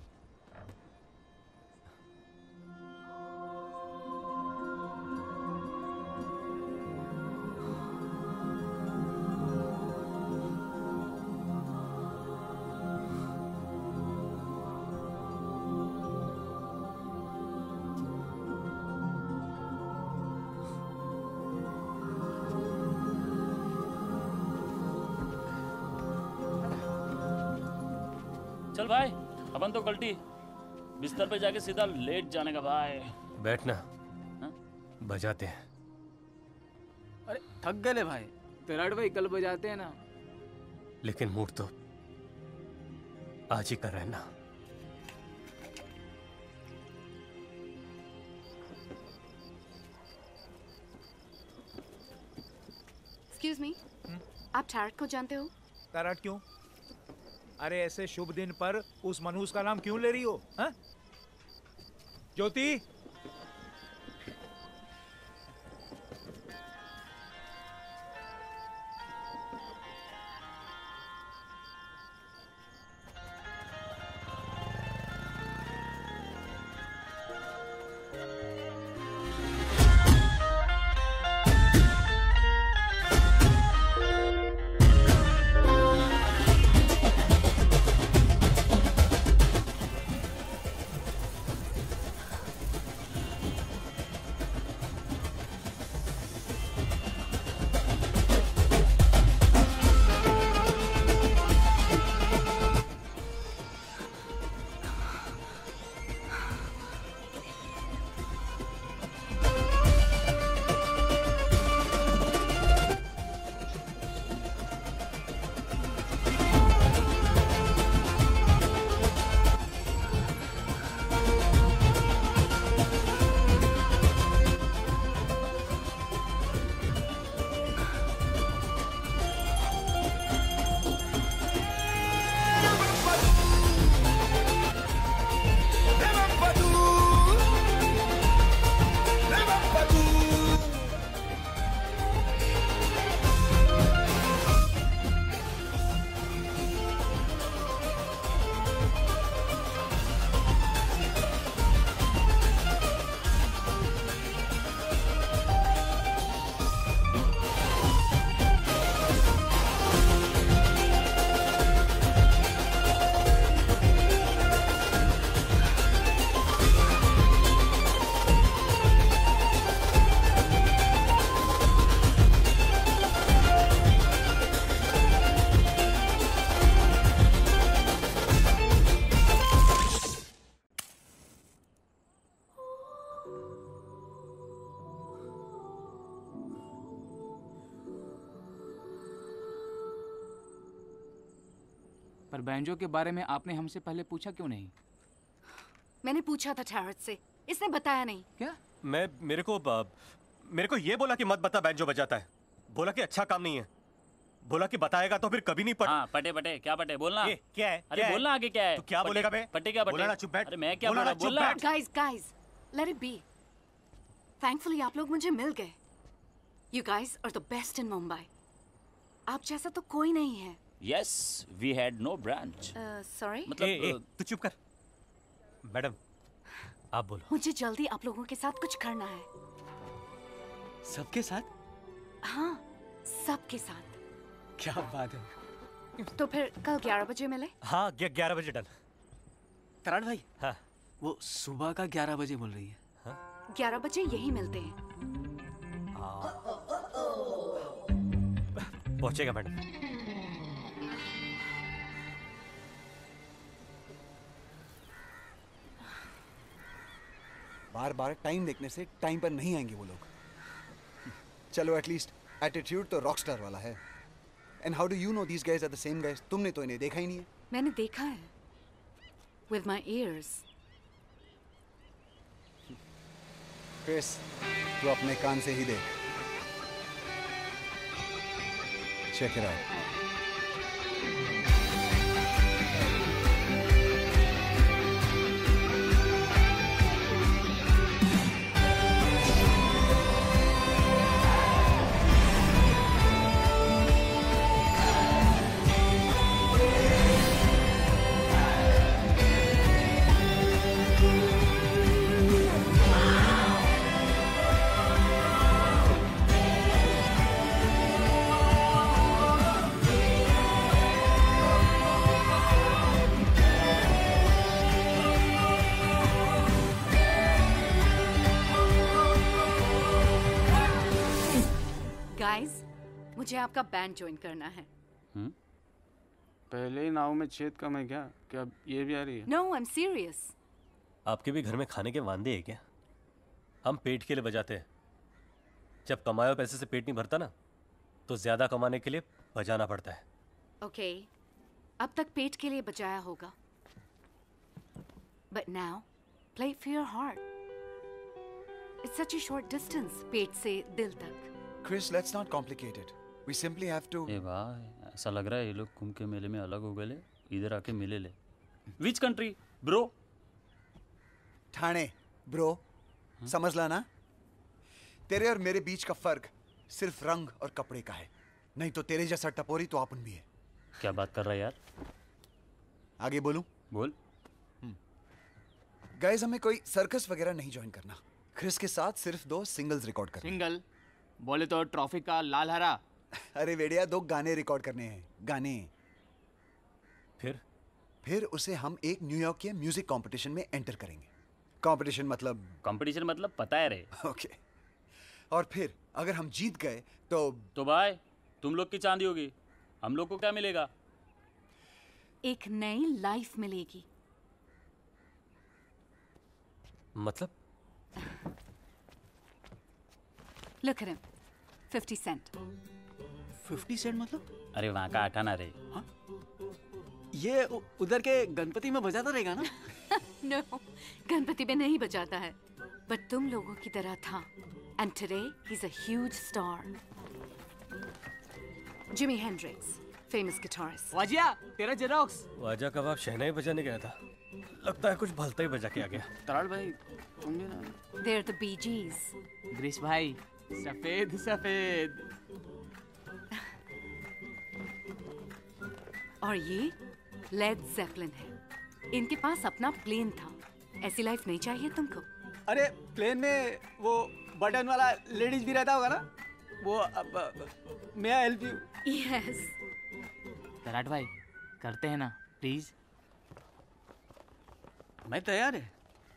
चल भाई, अपन तो कल्टी बिस्तर पे जाके सीधा लेट जाने का भाई। बैठना, बजाते हैं। अरे थक गए भाई, तेराड़ भाई कल बजाते हैं ना। लेकिन मूड तो आज ही कर रहे हैं ना। Excuse me, आप टैरेट को जानते हो? टैरेट क्यों? अरे ऐसे शुभ दिन पर उस मनहूस का नाम क्यों ले रही हो? हाँ? ज्योति, पर बैंजो के बारे में आपने हमसे पहले पूछा क्यों नहीं? मैंने पूछा था टैरट से, इसने बताया नहीं। क्या? मेरे को ये बोला कि मत बता बैंजो बजाता है, बोला कि अच्छा काम नहीं है, बोला कि बताएगा तो फिर कभी नहीं पढ़। हाँ पटे क्या पटे बोलना। क्या है? अरे बोलना आगे क्या है? तू क्या बोलेगा बे? पटे क्या पटे? बोला ना चुप बैठ। अरे मैं क्या बोला? बोलना। Guys, let it be. Thankfully आप लोग मुझे मिल गए। You guys are the best in Mumbai. आप जैसा तो कोई नहीं है। Yes, we had no branch. Sorry? मतलब तू चुप कर। मैडम आप बोलो। मुझे जल्दी आप लोगों के साथ कुछ करना है। सबके साथ? हाँ, सबके साथ। क्या बात है। तो फिर कल 11 बजे मिले? हाँ 11 बजे डन। तराट भाई। हाँ। वो सुबह का 11 बजे बोल रही है। 11 बजे यही मिलते हैं। पहुंचेगा मैडम। बार बार टाइम देखने से टाइम पर नहीं आएंगे वो लोग। चलो एटलीस्ट एटीट्यूड तो रॉकस्टार वाला है। And how do you know these guys are the same guys? तुमने तो इन्हें देखा ही नहीं है। मैंने देखा है with my ears. क्रिस, तू अपने कान से ही देख। Check it out. Guys, मुझे आपका बैंड ज्वाइन करना है। पहले ही नाव में छेद कम है क्या? क्या ये भी आ रही है? No, I'm serious. आपके भी घर में खाने के वांदे हैं क्या? हम पेट के लिए बजाते हैं। जब कमाए हुए पैसे से पेट नहीं भरता ना, तो ज्यादा कमाने के लिए बजाना पड़ता है। Okay, अब तक पेट के लिए बजाया होगा। But now, play it for your heart. It's such a short distance, पेट से दिल तक। Chris, let's not complicate it. We simply have to. ए भाई ऐसा लग रहा है ये लोग कुंभ के मेले में अलग हो गए ले, इधर आके मिले ले। Which country, bro? Thane, bro. समझ ला ना? तेरे और मेरे बीच का फर्क सिर्फ रंग और कपड़े का है, नहीं तो तेरे जैसा टपोरी तो अपन भी है। क्या बात कर रहा है यार? आगे बोलूं? बोल। गाइस, हमें कोई सर्कस वगैरह नहीं ज्वाइन करना। क्रिस के साथ सिर्फ 2 सिंगल्स रिकॉर्ड करने। सिंगल बोले तो ट्रॉफी का लाल हरा। अरे वेडिया, 2 गाने रिकॉर्ड करने हैं। गाने। फिर उसे हम एक न्यूयॉर्क के म्यूजिक कंपटीशन में एंटर करेंगे। कंपटीशन मतलब पता है रे। ओके। और फिर अगर हम जीत गए तो भाई तुम लोग की चांदी होगी, हम लोग को क्या मिलेगा? एक नई लाइफ मिलेगी। मतलब? Look at him. 50 cent. 50 cent मतलब? अरे वहाँ का आठाना रे। हाँ? ये उधर के गणपति में बजाता रहेगा ना? No, गणपति में नहीं बजाता है, but तुम लोगों की तरह था। And today he's a huge star. Jimi Hendrix, famous guitarist. वाजिया, तेरा जेरोक्स। वाजा कबाब शहनाई बजाने गया था, लगता है कुछ भलता ही बजा के आ गया। तराल भाई तुम भी ना। They're the Bee Gees. Greece भाई सफेद सफेद। और ये लेड ज़ेपलिन है। इनके पास अपना प्लेन था। ऐसी लाइफ नहीं चाहिए तुमको? अरे प्लेन में वो बटन वाला लेडीज भी रहता होगा ना? वो may I help you? Yes. तराट भाई करते हैं ना प्लीज? मैं तैयार है।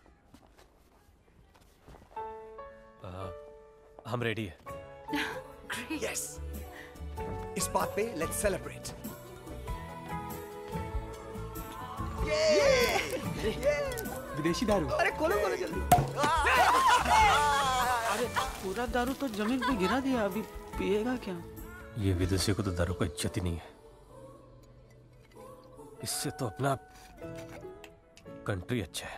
हम रेडी है। यस, इस बात पे लेट्स सेलिब्रेट। विदेशी दारू। अरे खोलो जल्दी। अरे पूरा दारू तो जमीन पे गिरा दिया, अभी पिएगा क्या? ये विदेशी को तो दारू को इज्जत ही नहीं है। इससे तो अपना कंट्री अच्छा है।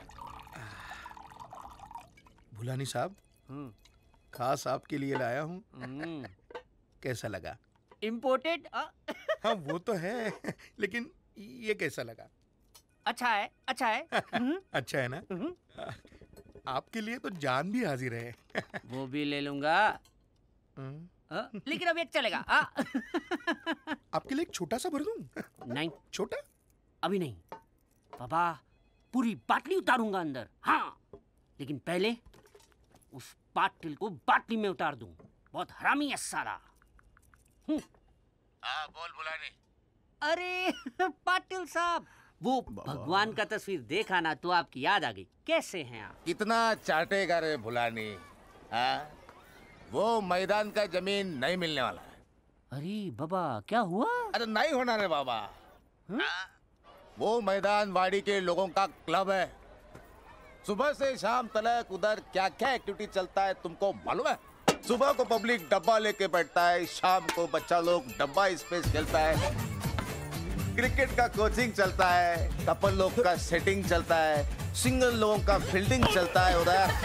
भुलानी साहब, खास आपके लिए लाया हूँ। कैसा लगा? इम्पोर्टेड? हाँ वो तो है, लेकिन ये कैसा लगा? अच्छा है, अच्छा है। अच्छा है ना? आपके लिए तो जान भी हाजिर है। वो भी ले लूंगा, लेकिन अब एक चलेगा। आपके लिए एक छोटा सा भर दूं? नहीं, छोटा? अभी नहीं बाबा, पूरी बाटली उतारूंगा अंदर। हाँ, लेकिन पहले उस पाटिल को बाटली में उतार दूं। बहुत हरामी है साला। हाँ बोल भुलानी। अरे पाटिल साहब, वो भगवान का तस्वीर देखा ना तो आपकी याद आ गई। कैसे हैं आप? कितना चाटेगा रे भुलानी? हाँ, वो मैदान का जमीन नहीं मिलने वाला है। अरे बाबा क्या हुआ? अरे नहीं होना रे बाबा। वो मैदान वाड़ी के लोगों का क्लब है। सुबह से शाम तक उधर क्या क्या एक्टिविटी चलता है तुमको मालूम है? सुबह को पब्लिक डब्बा लेके बैठता है, शाम को बच्चा लोग डब्बा स्पेस खेलता है, क्रिकेट का कोचिंग चलता है, कपल लोग का सेटिंग चलता है, सिंगल लोगों का फील्डिंग चलता है उधर।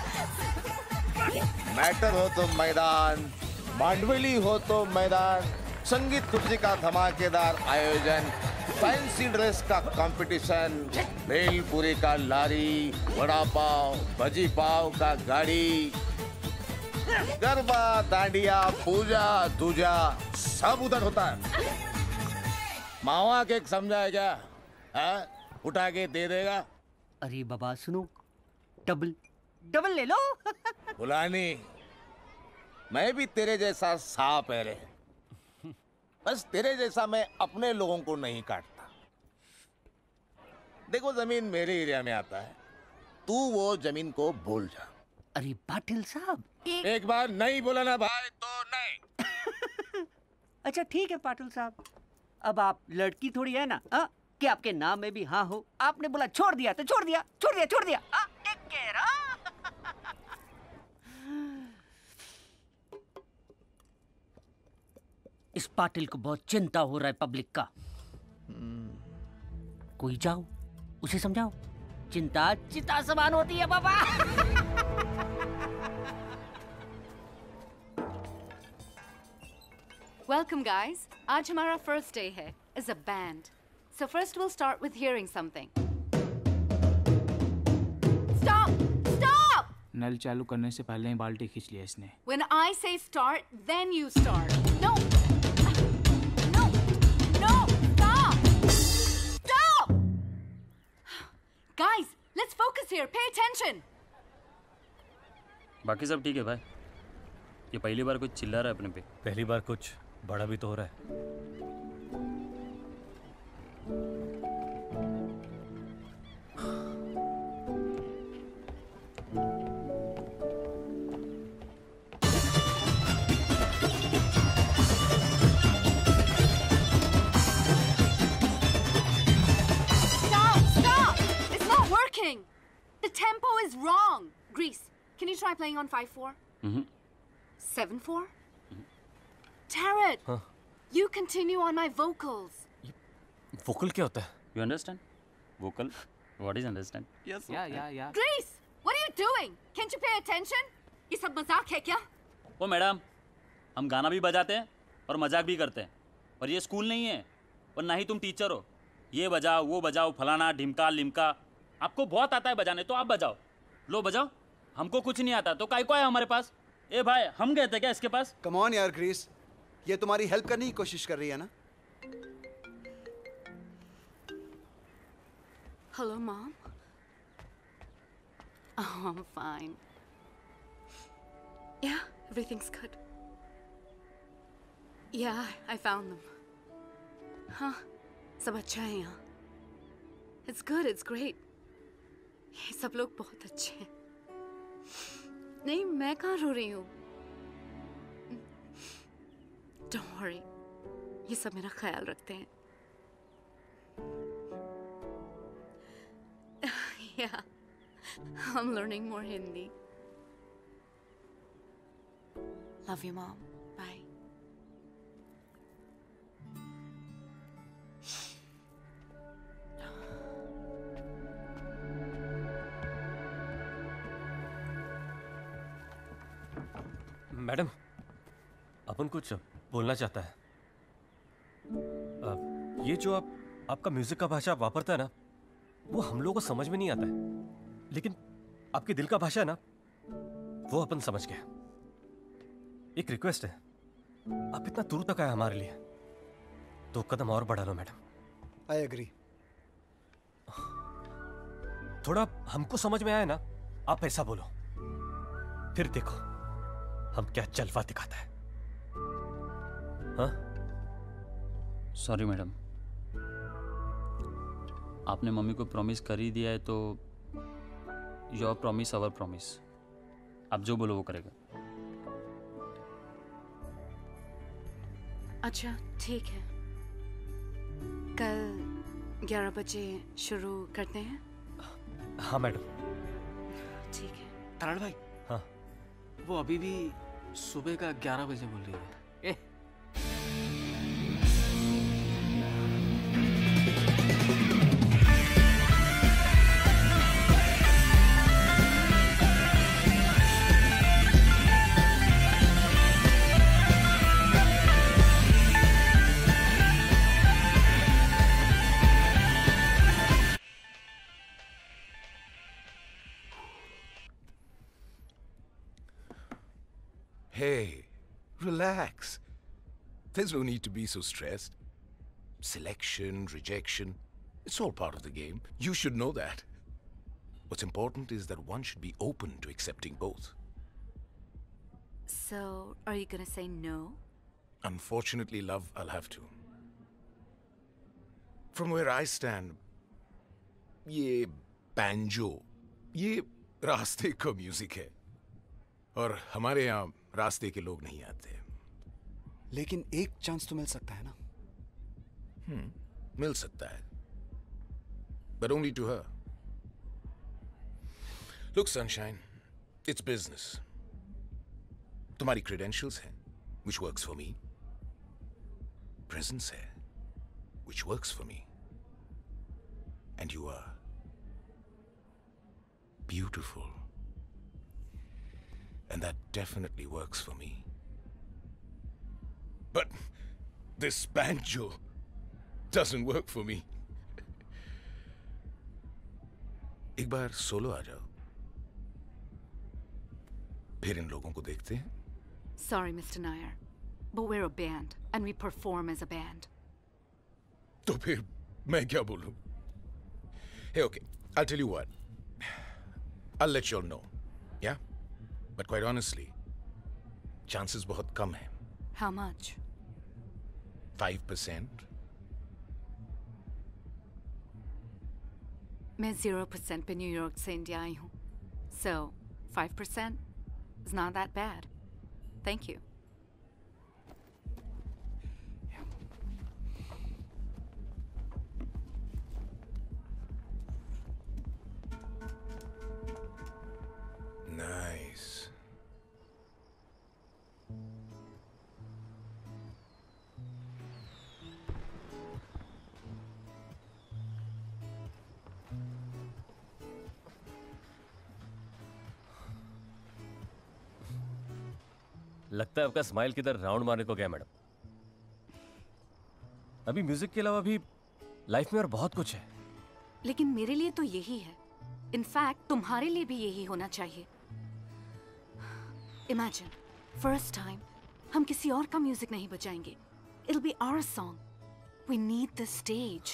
मैटर हो तो मैदान, मांडवली हो तो मैदान, संगीत कुर्सी का धमाकेदार आयोजन, फैंसी ड्रेस का कंपटीशन, भेलपुरी का लारी, वड़ा पाव, भजी पाव का गाड़ी, गरबा, दांडिया, पूजा, दूजा सब उधर होता है। मावा के समझा है क्या? है? उठा के दे देगा। अरे बाबा सुनो, डबल डबल ले लो। भुलानी, मैं भी तेरे जैसा सांप है रे। बस तेरे जैसा मैं अपने लोगों को नहीं काटता। देखो जमीन मेरे एरिया में आता है, तू वो जमीन को भूल जा। अरे पाटिल साहब, एक बार नहीं बोला ना भाई तो नहीं। अच्छा ठीक है पाटिल साहब, अब आप लड़की थोड़ी है ना कि आपके नाम में भी हाँ हो। आपने बोला छोड़ दिया तो छोड़ दिया, छोड़ दिया, छोड़ दिया। Take care. इस पाटिल को बहुत चिंता हो रहा है पब्लिक का। कोई जाओ उसे समझाओ, चिंता चिता समान होती है बाबा। Welcome guys. आज हमारा first day है as a band. So first we'll start with hearing something. Stop! Stop! नल चालू करने से पहले ही बाल्टी खींच लिया इसने। When I say start, then you start. No! No! No! Stop! Stop! Guys, let's focus here. Pay attention. बाकी सब ठीक है भाई। ये पहली बार कुछ चिल्ला रहा है अपने पे। पहली बार कुछ बड़ा भी तो हो रहा है। The tempo is wrong. Grease, can you try playing on 5/4? 7/4? Tarot, you continue on my vocals. Vocal क्या होता है? You understand? Vocal? What is understand? Yes. Yeah. Grease, what are you doing? Can't you pay attention? ये सब मजाक है क्या? ओ madam, हम गाना भी बजाते हैं और मजाक भी करते हैं, और ये स्कूल नहीं है और ना ही तुम टीचर हो। ये बजाओ, वो बजाओ, फलाना ढिमका लिमका। आपको बहुत आता है बजाने तो आप बजाओ। लो बजाओ। हमको कुछ नहीं आता तो काय को है हमारे पास? ए भाई, हम गए थे क्या इसके पास? कम ऑन यार ग्रीस, ये तुम्हारी हेल्प करने की कोशिश कर रही है ना? Hello, Mom. Oh, I'm fine. Yeah, everything's good. Yeah, I found them. Huh? सब अच्छा है यहाँ. It's good, it's great. ये सब लोग बहुत अच्छे हैं. नहीं, मैं कहाँ रो रही हूँ? Don't worry. ये सब मेरा ख्याल रखते हैं. Yeah, I'm learning more Hindi. Love you, Mom. Bye. Madam, अपन कुछ बोलना चाहता है। ये जो आपका म्यूजिक का भाषा वापरता है ना, वो हम लोगों को समझ में नहीं आता है, लेकिन आपके दिल का भाषा है ना, वो अपन समझ गया। एक रिक्वेस्ट है, आप इतना दूर तक आए हमारे लिए, 2 कदम और बढ़ा लो मैडम। I agree. थोड़ा हमको समझ में आए ना, आप ऐसा बोलो, फिर देखो हम क्या जलवा दिखाता है। हाँ? सॉरी मैडम, आपने मम्मी को प्रॉमिस कर ही दिया है तो योर प्रॉमिस अवर प्रॉमिस। आप जो बोलो वो करेगा। अच्छा ठीक है, कल 11 बजे शुरू करते हैं। हाँ मैडम। ठीक है। तराड़ भाई। हाँ। वो अभी भी सुबह का 11 बजे बोल रही है। Hey, relax. There's no need to be so stressed. Selection, rejection, it's all part of the game. You should know that. What's important is that one should be open to accepting both. So, are you gonna say no? Unfortunately, love, I'll have to. From where I stand, ये banjo, ये रास्ते का music है, और हमारे यहाँ रास्ते के लोग नहीं आते। लेकिन एक चांस तो मिल सकता है ना? मिल सकता है, but only to her. Look, Sunshine, it's business. तुम्हारी credentials हैं, which works for me. Presence है, which works for me. And you are beautiful. And that definitely works for me. But this banjo doesn't work for me. एक बार solo आ जाओ, फिर इन लोगों को देखते हैं। Sorry, Mr. Nair, but we're a band and we perform as a band. तो फिर मैं क्या बोलूं? Hey, okay, I'll tell you what. I'll let you all know, yeah? But quite honestly, chances बहुत कम हैं। How much? 5%. मैं 0% पे New York से इंडिया आई हूँ, so 5% is not that bad. Thank you. Nice. लगता है आपका स्माइल किधर राउंड मारने को गया मैडम। अभी म्यूजिक के अलावा भी लाइफ में और बहुत कुछ है। लेकिन मेरे लिए तो यही है। इनफैक्ट तुम्हारे लिए भी यही होना चाहिए। इमेजिन, फर्स्ट टाइम हम किसी और का म्यूजिक नहीं बजाएंगे। It'll be our song. We need the stage.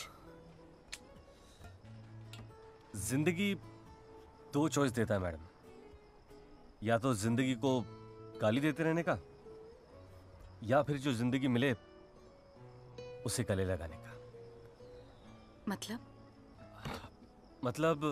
जिंदगी 2 चॉइस देता है मैडम, या तो जिंदगी को गाली देते रहने का, या फिर जो जिंदगी मिले उसे गले लगाने का। मतलब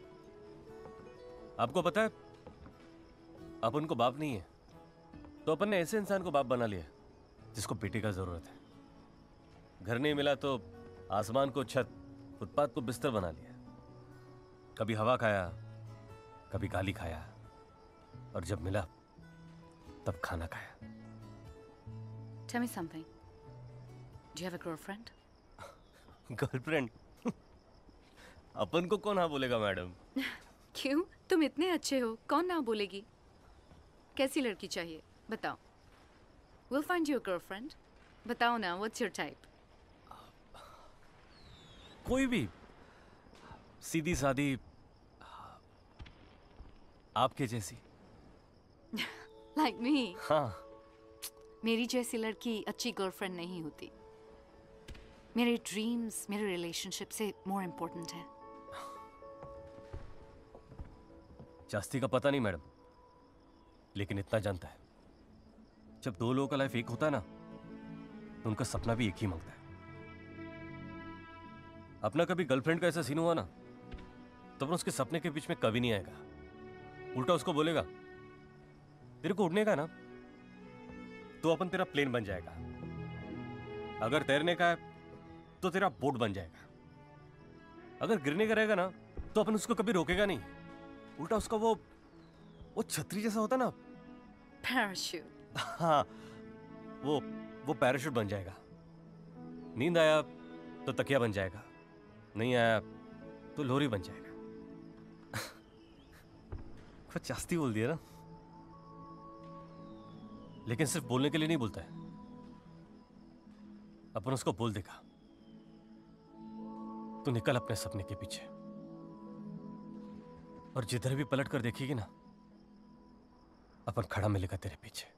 आपको पता है, अपन को बाप नहीं है, तो अपन ने ऐसे इंसान को बाप बना लिया जिसको बेटे का जरूरत है। घर नहीं मिला तो आसमान को छत, फुटपाथ को बिस्तर बना लिया। कभी हवा खाया, कभी गाली खाया, और जब मिला तब खाना खाया। Tell me something. Do you have a girlfriend? Girlfriend? अपन को कौन हाँ बोलेगा मैडम? क्यों? तुम इतने अच्छे हो, कौन ना बोलेगी? कैसी लड़की चाहिए? बताओ, we'll find you a girlfriend. बताओ ना, what's your type? कोई भी सीधी सादी आपके जैसी। Like me. हाँ। मेरी जैसी लड़की अच्छी गर्लफ्रेंड नहीं होती। मेरे ड्रीम्स मेरे रिलेशनशिप से more important है। जास्ती का पता नहीं मैडम, लेकिन इतना जानता है, जब दो लोगों का लाइफ एक होता है ना, तो उनका सपना भी एक ही मांगता है। अपना कभी गर्लफ्रेंड का ऐसा सीन हुआ ना, तो अपन उसके सपने के बीच में कभी नहीं आएगा। उल्टा उसको बोलेगा, तेरे को उड़ने का ना, तो अपन तेरा प्लेन बन जाएगा। अगर तैरने का है, तो तेरा बोट बन जाएगा। अगर गिरने का रहेगा ना, तो अपन उसको कभी रोकेगा नहीं। उल्टा उसका वो छतरी जैसा होता ना, पैराशूट। हाँ, वो पैराशूट बन जाएगा। नींद आया तो तकिया बन जाएगा, नहीं आया तो लोरी बन जाएगा। कुछ जास्ती बोल दिया ना, लेकिन सिर्फ बोलने के लिए नहीं बोलता है। अपन उसको बोल देगा, तू निकल अपने सपने के पीछे, और जिधर भी पलट कर देखेगी ना, अपन खड़ा मिलेगा तेरे पीछे।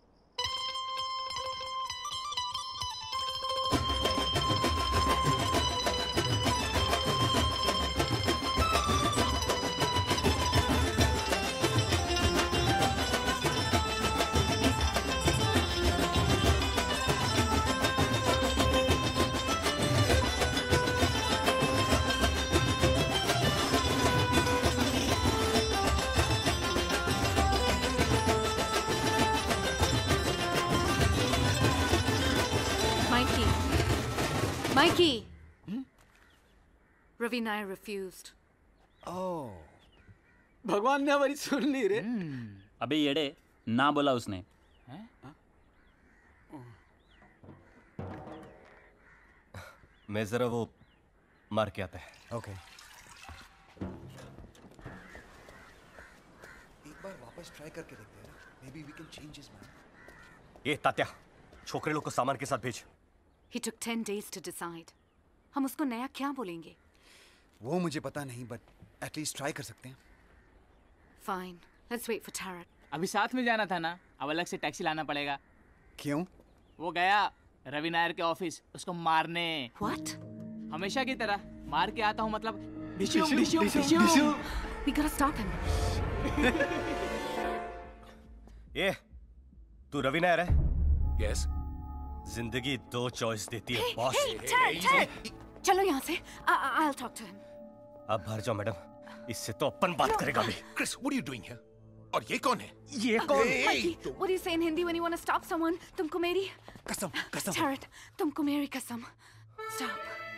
Mikey! Ravi Nair refused. Oh. भगवान ने हमारी सुन ली रे। अबे येड़े, ना बोला उसने। मैं जरा वो मार के आता है। ओके। एक बार वापस ट्राई करके देखते हैं ना। Maybe we can change his mind. ये तात्या, छोकरे लोग को सामान के साथ भेज। He took 10 days to decide. हम उसको नया क्या बोलेंगे? वो मुझे पता नहीं, but at least try कर सकते हैं। Fine. Let's wait for Tarak. अभी साथ में जाना था ना, अब अलग से टैक्सी लाना पड़ेगा। क्यों? वो गया रवि नायर के ऑफिस उसको मारने। What? हमेशा की तरह मार के आता हूँ, मतलब Dishu. We gotta stop him. ये तू रवि नायर है? Yes. जिंदगी दो चॉइस देती है बॉस। Tarak! चलो यहाँ से। I'll talk to him. अब बाहर जाओ मैडम, इससे तो अपन बात करेगा भी। Chris, what are you doing here? और ये कौन है? ये कौन? Mikey, what do you say in Hindi when you want to stop someone? तुमको मेरी कसम। Tarak, तुमको मेरी कसम। Stop.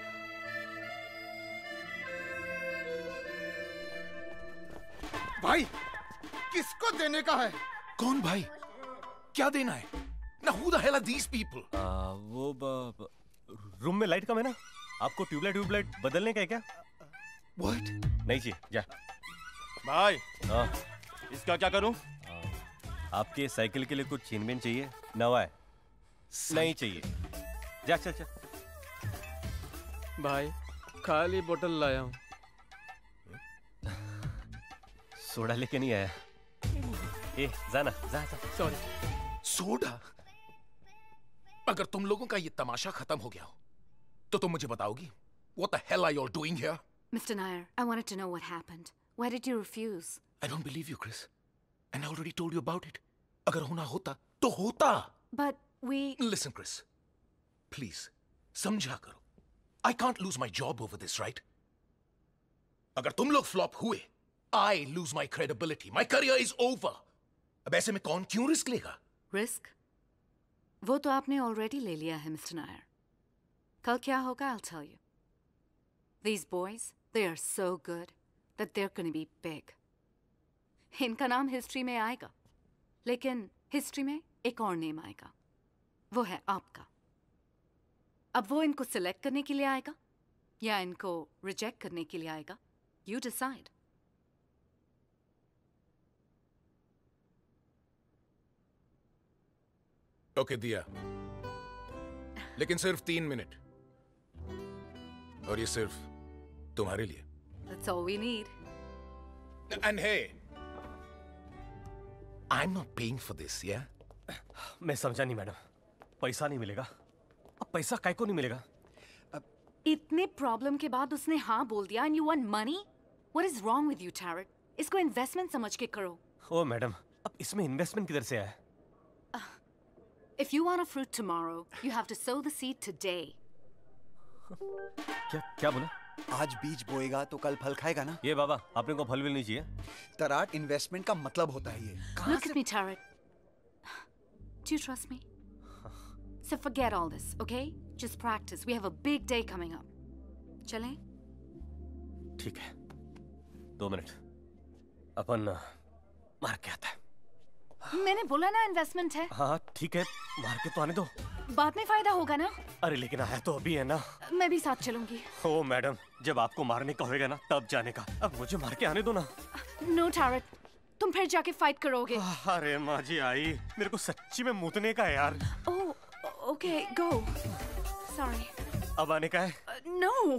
भाई, किसको देने का है? कौन भाई? क्या देना है? Now who the hell are these people? वो रूम में लाइट कम है ना, आपको ट्यूबलाइट बदलने का है क्या? What? नहीं चाहिए, जा। भाई, इसका क्या करूं? आपके साइकिल के लिए कुछ चेन चाहिए? नवा है? नहीं चाहिए। जा चल चल। भाई, खाली बोतल लाया हूँ। सोडा लेके नहीं आया। ए, जाना, जा। सॉरी। सोडा? अगर तुम लोगों का ये तमाशा खत्म हो गया हो, तो तुम मुझे बताओगी? What the hell are you all doing here? Mr. Nair, I wanted to know what happened. Why did you refuse? I don't believe you, Chris. And I already told you about it. अगर होना होता, तो होता. But we... Listen, Chris. Please, समझा करो. I can't lose my job over this, right? अगर तुम लोग flop हुए, I lose my credibility. My career is over. अब ऐसे में कौन क्यों रिस्क लेगा? Risk? वो तो आपने already ले लिया है, Mr. Nair. कल क्या होगा, I'll tell you. These boys, they are so good that they're going to be big. इनका नाम हिस्ट्री में आएगा, लेकिन हिस्ट्री में एक और नेम आएगा, वो है आपका। अब वो इनको सिलेक्ट करने के लिए आएगा या इनको रिजेक्ट करने के लिए आएगा? You decide. ओके दिया, लेकिन सिर्फ 3 मिनट, और ये सिर्फ तुम्हारे लिए। That's all we need. And hey, I'm not paying for this, yeah? मैं समझा नहीं मैडम, पैसा नहीं मिलेगा। अब पैसा काय को नहीं मिलेगा? इतने प्रॉब्लम के बाद उसने हाँ बोल दिया and you want money? What is wrong with you, Tarot? इसको इन्वेस्टमेंट समझ के करो। ओ मैडम, अब इसमें इन्वेस्टमेंट किधर से आया? If you want a fruit tomorrow, you have to sow the seed today. क्या बोला? आज बीज बोएगा तो कल फल खाएगा ना? ये बाबा, आपने को फल भी नहीं चाहिए? तराट इन्वेस्टमेंट का मतलब होता है ये। Look at me, Tarot. Do you trust me? So forget all this, okay? Just practice. We have a big day coming up. चलें? ठीक है, 2 मिनट, अपन मार के आता है। मैंने बोला ना इन्वेस्टमेंट है। हाँ ठीक है, मार के तो आने दो, बाद में फायदा होगा ना। अरे लेकिन आया तो अभी है ना। मैं भी साथ चलूंगी। ओ मैडम, जब आपको मारने का होगा ना तब जाने का, अब मुझे मार के आने दो ना। नो टैरेट, तुम फिर जाके फाइट करोगे। अरे माँ जी आई, मेरे को सच्ची में मुतने का है यार। Oh okay, go. सॉरी। अब आने का है? नो।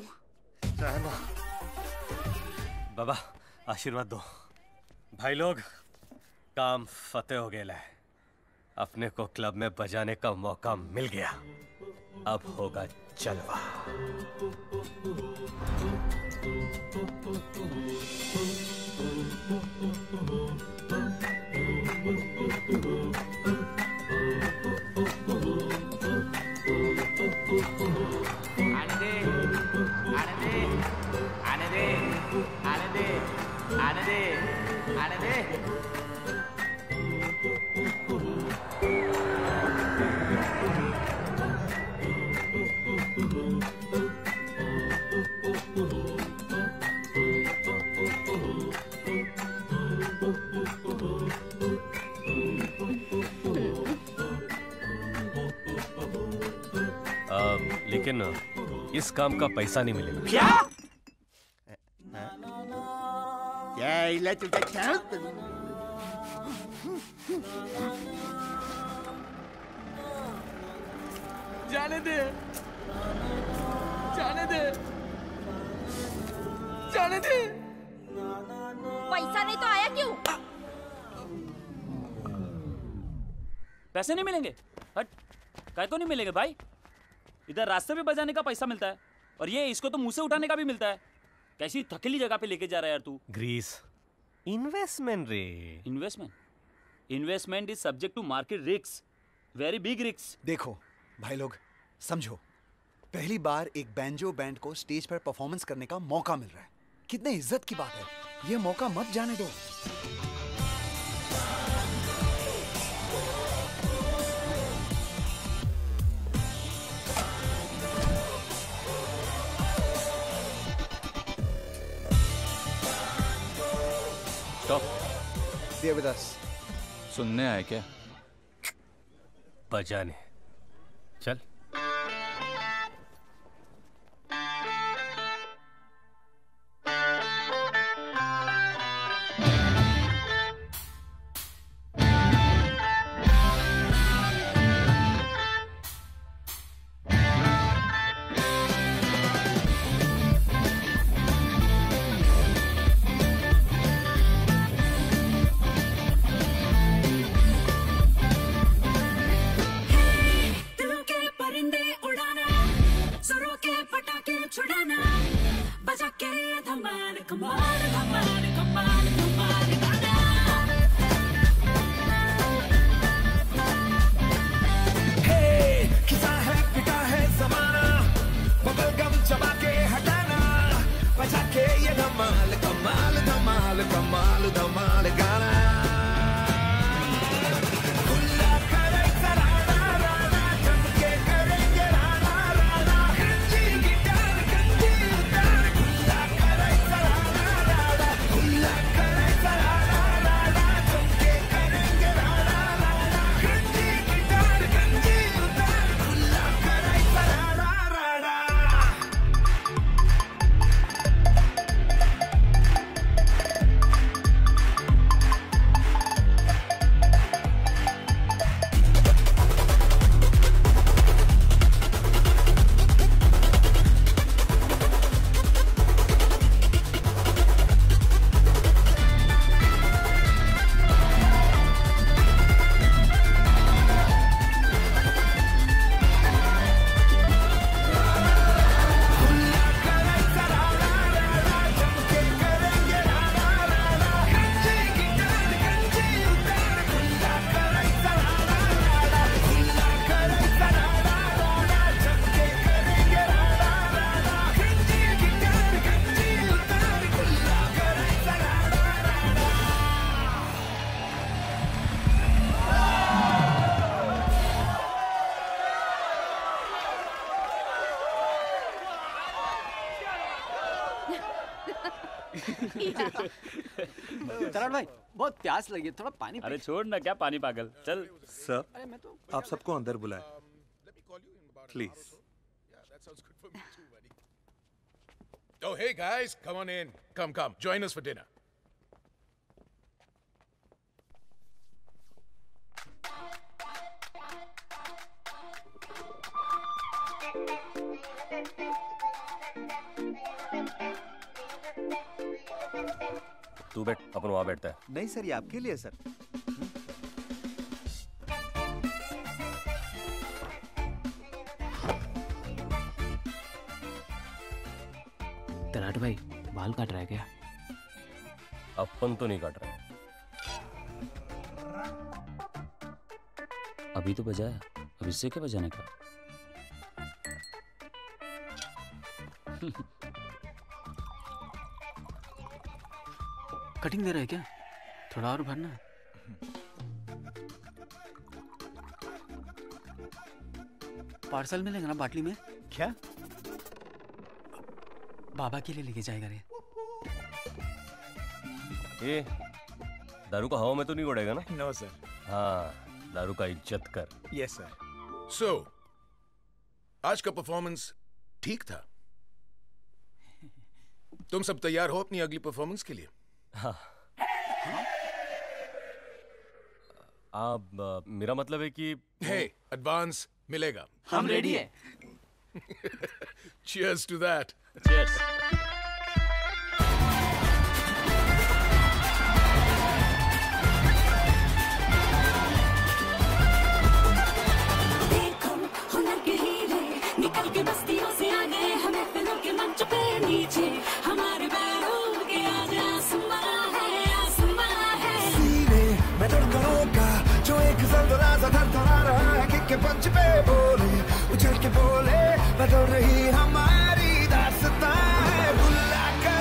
बाबा आशीर्वाद दो। भाई लोग, काम फतेह हो गया है, अपने को क्लब में बजाने का मौका मिल गया, अब होगा जलवा। आने दे, आने दे, आने दे, आने दे, आने दे, आने दे। लेकिन इस काम का पैसा नहीं मिलेगा। क्या? क्या इला तुझे क्या? जाने दे, जाने दे, जाने दे। पैसा नहीं तो आया क्यों? पैसे नहीं मिलेंगे? हट, काय को नहीं मिलेंगे भाई? इधर रास्ते पे बजाने का पैसा मिलता है, और ये इसको तो मुंह से उठाने का भी मिलता है। कैसी थकेली जगह पे लेके जा रहा है यार तू। ग्रीस, इन्वेस्टमेंट रे। Investment, investment is subject to market risk, very big risk. देखो भाई लोग, समझो, पहली बार एक बैंजो बैंड को स्टेज पर परफॉर्मेंस करने का मौका मिल रहा है। कितने इज्जत की बात है, ये मौका मत जाने दो। स्टॉप। Stay with us. सुनने आए क्या? बजाने। चल। तराट भाई बहुत प्यास लगी है, थोड़ा पानी अरे छोड़ ना, क्या पानी पागल, चल। सर, आप सबको अंदर बुलाएं, please. Oh, hey guys, come on in. Come. Join us for dinner. तू बैठ, अपन वहां बैठता है। नहीं सर, ये आपके लिए सर। तराट भाई बाल काट रहा है क्या? अपन तो नहीं काट रहे। अभी तो बजाया, अब इससे क्या बजाने का? कटिंग दे रहा है क्या? थोड़ा और भरना। पार्सल मिलेगा ना बाटली में? क्या? बाबा के लिए लेके जाएगा रे। ये दारू का हवा में तो नहीं उड़ेगा ना? No sir. हाँ, दारू का इज्जत कर। Yes sir. So, आज का परफॉर्मेंस ठीक था। तुम सब तैयार हो अपनी अगली परफॉर्मेंस के लिए? हाँ। आप मेरा मतलब है कि हे, एडवांस मिलेगा। हम रेडी है। Cheers to that. Cheers. निकल के बस्तियों से आ गए हमें फिल्मों के मंच पे नीचे हमारे पैरों के आगे आसमां है सीने में धड़कनों का जो एक जलजला सा धड़धड़ा रहा है किक के पंच पे बोले उछल के बोले बदल रही हमारी दास्तां है बुला कर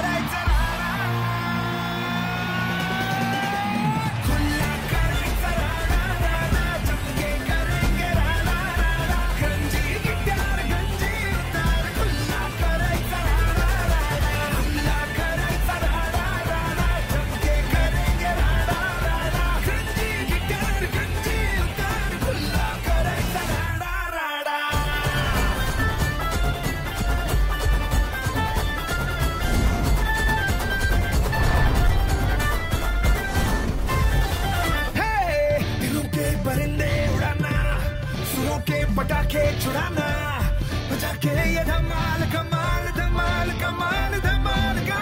पटाखे छुड़ाना बजा के ये धमाल कमाल धमाल कमाल धमाल का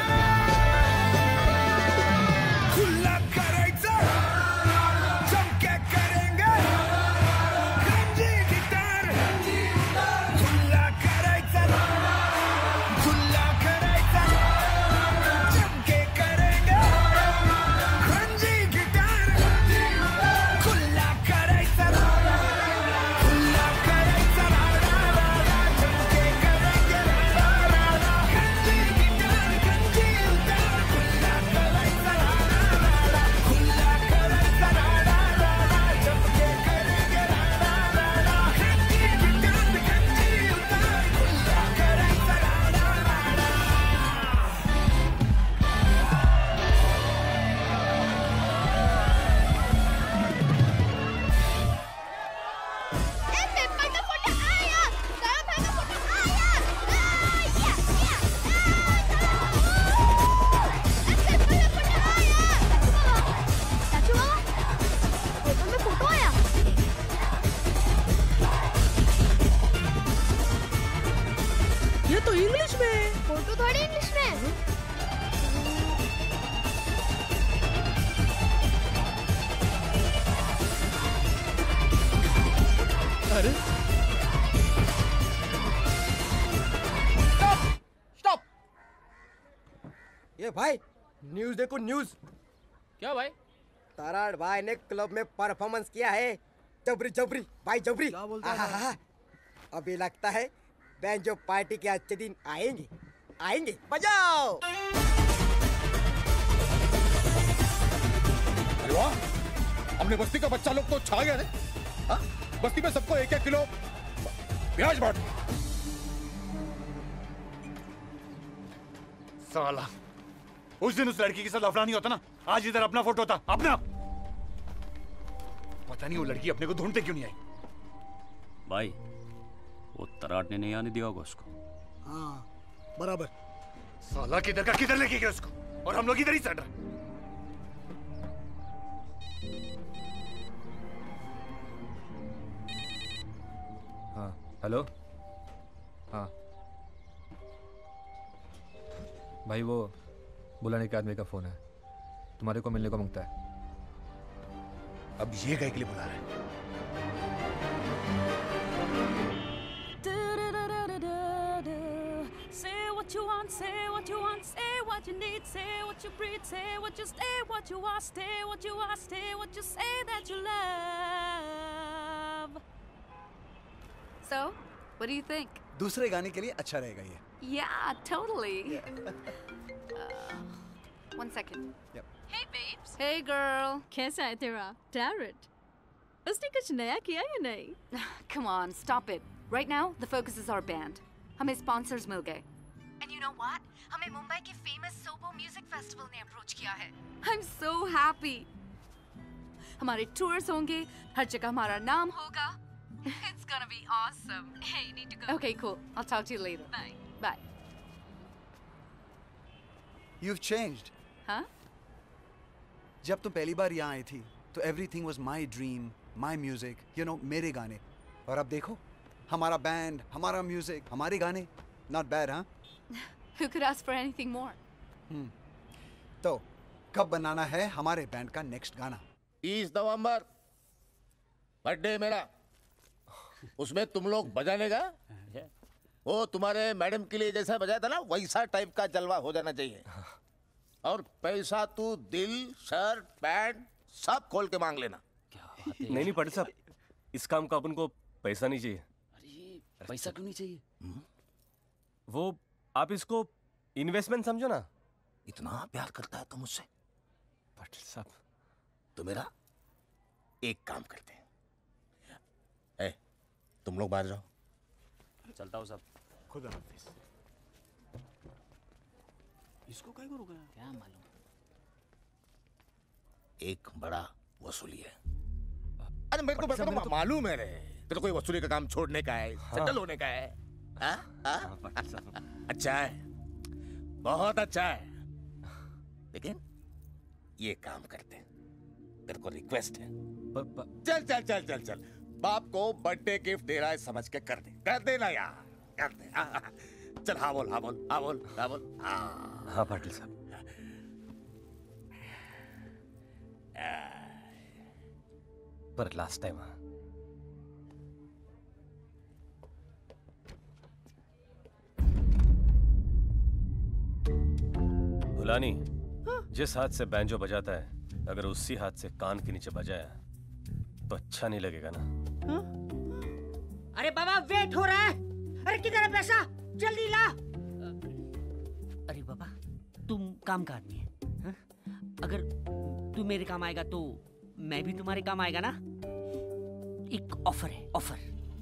खुला करायचा चमके करेंगे गंजी गिटार खुला करायचा चमके करेंगे गंजी गिटार खुला करायचा ये तो इंग्लिश में है। फोटो थोड़ी इंग्लिश में है। अरे स्टॉप। ये भाई न्यूज़ देखो न्यूज़। क्या भाई? तराड़ भाई ने क्लब में परफॉर्मेंस किया है। जबरी जबरी भाई जबरी। क्या बोलता है? अभी लगता है बैंजो पार्टी के अच्छे दिन आएंगे आएंगे। बजाओ। अरे वाह, अपने बस्ती का बच्चा लोग तो छा गया रे। हाँ? बस्ती में सबको 1-1 किलो प्याज बांट। साला उस दिन उस लड़की के साथ लफड़ा नहीं होता ना, आज इधर अपना फोटो होता, अपना। पता नहीं वो लड़की अपने को ढूंढते क्यों नहीं आई। भाई वो तराट ने नहीं आने दिया होगा उसको। हाँ बराबर। साला किधर का किधर लेके गया उसको, और हम लोग इधर ही सड़ रहे। हाँ हेलो। हाँ भाई वो बुलाने के आदमी का फोन है, तुम्हारे को मिलने को मांगता है। अब ये कहीं के लिए बुला रहा है? Say what you want, say what you want, say what you need, say what you breathe, say what you stay, what you are, stay what you are, stay what you say that you love. So, what do you think? दूसरे गाने के लिए अच्छा रहेगा ये। Yeah, totally. One second. Yep. Hey, babes. Hey, girl. कैसा है तेरा टैरेट? उसने कुछ नया किया या नहीं? Come on, stop it. Right now, the focus is our band. हमें sponsors मिल गए. And you know what? हमें मुंबई के famous Sobo Music Festival ने approach किया है. I'm so happy. हमारे tours होंगे, हर जगह हमारा नाम होगा. It's gonna be awesome. Hey, you need to go. Okay, cool. I'll talk to you later. Bye. Bye. You've changed. Huh? जब तुम पहली बार यहाँ आई थी, तो everything was my dream, my music, you know, मेरे गाने. और अब देखो, हमारा बैंड, हमारा म्यूजिक, हमारे गाने. Not bad, huh? Who could ask for anything more? तो कब बनाना है हमारे बैंड का नेक्स्ट गाना? 30 नवंबर बर्थडे मेरा, उसमें तुम लोग बजाने का वो तुम्हारे मैडम के लिए जैसा बजाया था ना, वैसा टाइप का जलवा हो जाना चाहिए। और पैसा तू दिल, शर्ट, पैंट सब खोल के मांग लेना। नहीं पाटिल साहब, इस काम का अपन को पैसा नहीं चाहिए। अरे पैसा क्यों नहीं चाहिए? वो आप इसको इन्वेस्टमेंट समझो ना। इतना प्यार करता है तो मुझसे पाटिल साहब, तो मेरा एक काम करते हैं, तुम लोग बाहर जाओ। चलता हूँ साहब। खुदा हाफिज। इसको क्या करोगे? क्या मालूम। एक बड़ा वसूली है। अरे मेरे को मालूम है रे, तेरे कोई वसूली का काम छोड़ने का है, सेटल होने का है। अच्छा है, बहुत अच्छा है, लेकिन ये काम करते हैं, तेरे को रिक्वेस्ट है। चल चल चल चल चल, बाप को बर्थडे गिफ्ट दे रहा है समझ के कर देना यार, कर दे। चल हाँ बोल, हाँ बोल, हाँ बोल, हाँ बोल। हाँ पाटिल साहब। पर लास्ट टाइम भुलानी जिस हाथ से बैंजो बजाता है, अगर उसी हाथ से कान के नीचे बजाया तो अच्छा नहीं लगेगा ना। अरे बाबा वेट हो रहा है। अरे किधर है पैसा? जल्दी ला। अरे बाबा तुम काम का आदमी है, हाँ? अगर तू मेरे काम आएगा तो मैं भी तुम्हारे काम आएगा ना। एक ऑफर है, ऑफर।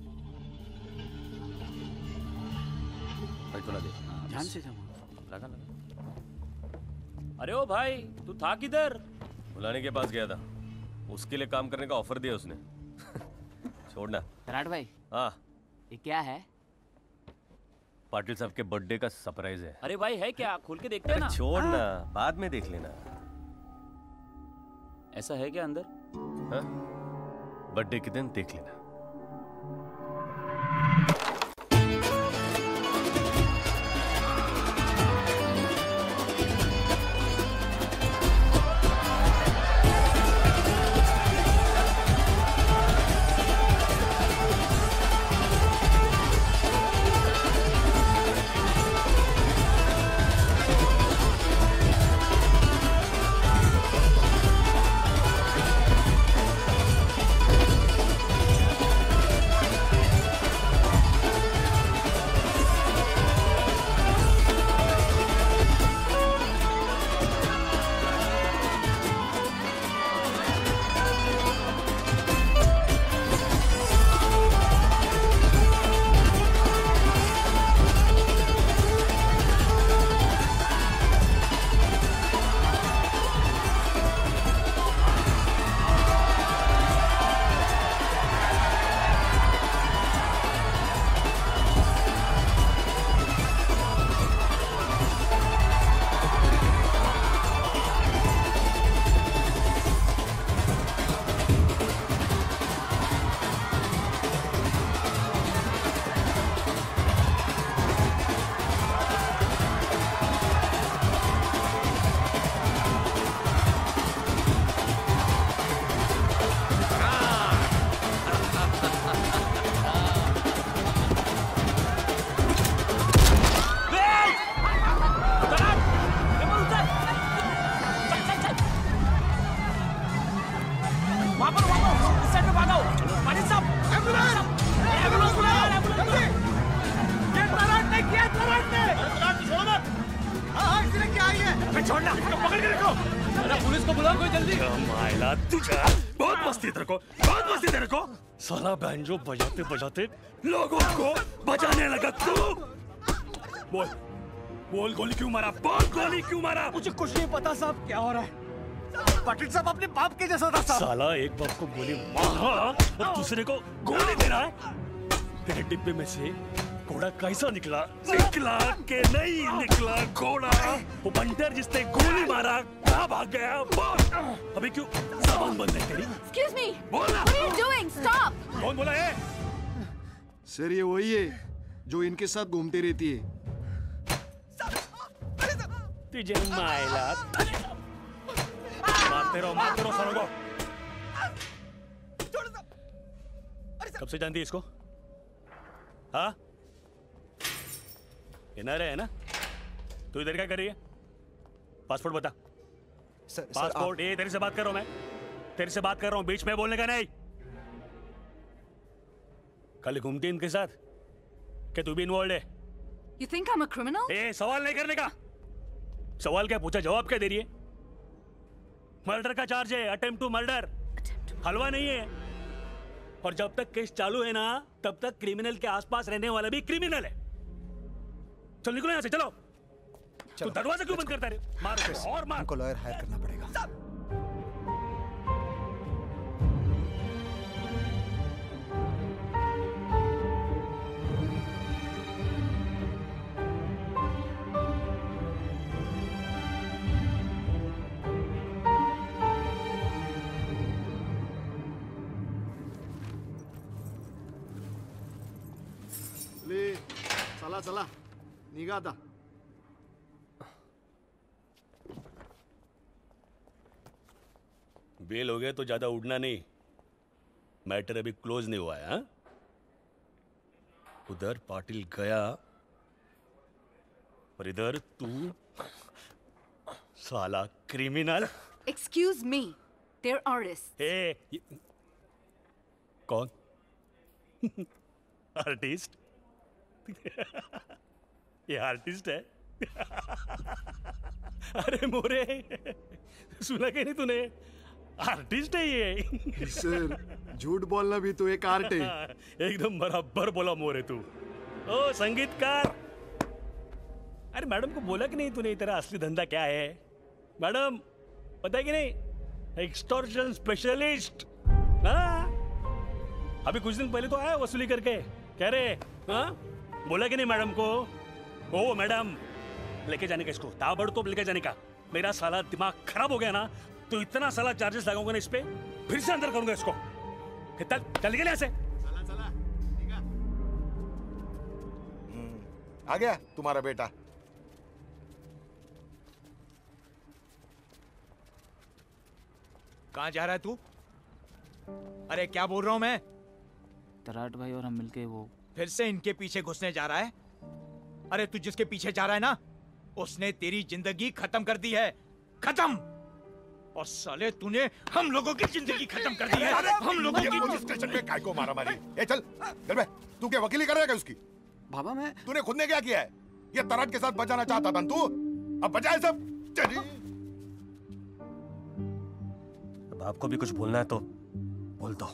भाई थोड़ा दे, ध्यान से जमा। लगा लगा। अरे ओ भाई, तू था किधर? भुलानी के पास गया था, उसके लिए काम करने का ऑफर दिया उसने। छोड़ना। तराट भाई। हाँ ये क्या है? पाटिल साहब के बर्थडे का सरप्राइज है। अरे भाई है क्या? खोल के देखते हैं ना। छोड़ना, बाद में देख लेना। ऐसा है क्या अंदर? हाँ? बर्थडे के दिन देख लेना। छोड़ना, इसको पकड़ के रखो। अरे पुलिस को बुलाओ कोई जल्दी। माइला तुझा बहुत मस्ती तेरे को, बहुत मस्ती तेरे को। साला बैंजो बजाते बजाते लोगों को बजाने लगा तू। बोल बोल, गोली क्यों मारा? बोल गोली क्यों मारा? मुझे कुछ नहीं पता साहब क्या हो रहा है। पाटिल साहब अपने बाप के जैसा था साहब। साला एक बाप को गोली मारा और दूसरे को गोली दे रहा है। तेरे डिब्बे में से घोड़ा कैसा निकला? निकला के नहीं निकला घोड़ा? वो बंटर जिसने गोली मारा कहाँ भाग गया? बोल अभी क्यों सामान बंद है तेरी? Excuse me. बोलना। What are you doing? Stop. कौन बोला है? सर ये वही है जो इनके साथ घूमती रहती है। तुझे मायला मारते रहो सालों को। कब से जानती है इसको? हाँ एनआरए है ना? तू इधर क्या कर रही है? पासपोर्ट बता। पासपोर्ट। ये तेरे से बात कर रहा हूं मैं, तेरे से बात कर रहा हूं, बीच में बोलने का नहीं। कल घूमती इनके साथ क्या तू भी इन्वॉल्व है? You think I'm a criminal? ए सवाल नहीं करने का। सवाल क्या पूछा, जवाब क्या दे रही है? मर्डर का चार्ज है, अटेम्प्ट टू मर्डर। हलवा नहीं है। और जब तक केस चालू है ना तब तक क्रिमिनल के आसपास रहने वाला भी क्रिमिनल है। चल निकलो यहाँ से, चलो। तू दरवाजा क्यों बंद करता है? मार उसे और मार। हमको लॉयर हायर करना पड़ेगा। ले चला चला निघा आता। बेल हो गया तो ज्यादा उड़ना नहीं। मैटर अभी क्लोज नहीं हुआ है। हाँ? उधर पाटिल गया और इधर तू साला criminal. Excuse me. They're artists. कौन? आर्टिस्ट? ये आर्टिस्ट है? अरे मोरे सुना कि नहीं तूने? आर्टिस्ट है ये। सर झूठ बोलना भी तो एक आर्ट है। एकदम बराबर बोला मोरे तू। ओ संगीतकार। अरे मैडम को बोला कि नहीं तूने तेरा असली धंधा क्या है? मैडम पता है कि नहीं? Extortion specialist. हाँ अभी कुछ दिन पहले तो आया वसूली करके। कह रहे हाँ बोला कि नहीं मैडम को? ओ मैडम लेके जाने का इसको, ताबड़तोड़ लेके जाने का। मेरा साला दिमाग खराब हो गया ना तो इतना साला चार्जेस लगाऊंगा ना इस पे, फिर से अंदर करूंगा इसको। चल निकल यहाँ से। आ गया तुम्हारा बेटा। कहाँ जा रहा है तू? अरे क्या बोल रहा हूँ मैं? तराट भाई और हम मिलके वो फिर से इनके पीछे घुसने जा रहा है? अरे तू जिसके पीछे जा रहा है ना उसने तेरी जिंदगी खत्म कर दी है। खत्म। और साले तूने हम लोगों की जिंदगी खत्म कर दी है। हम लोगों की पुलिस स्टेशन में काय को मारा मारी? ए चल चल बे, तू क्या वकीली कर रहा है उसकी? बाबा मैं तूने खुद ने क्या किया है? ये तराट के साथ बचाना चाहता था तू, अब बचाए सब। चली अब आपको भी कुछ बोलना है तो बोल दो।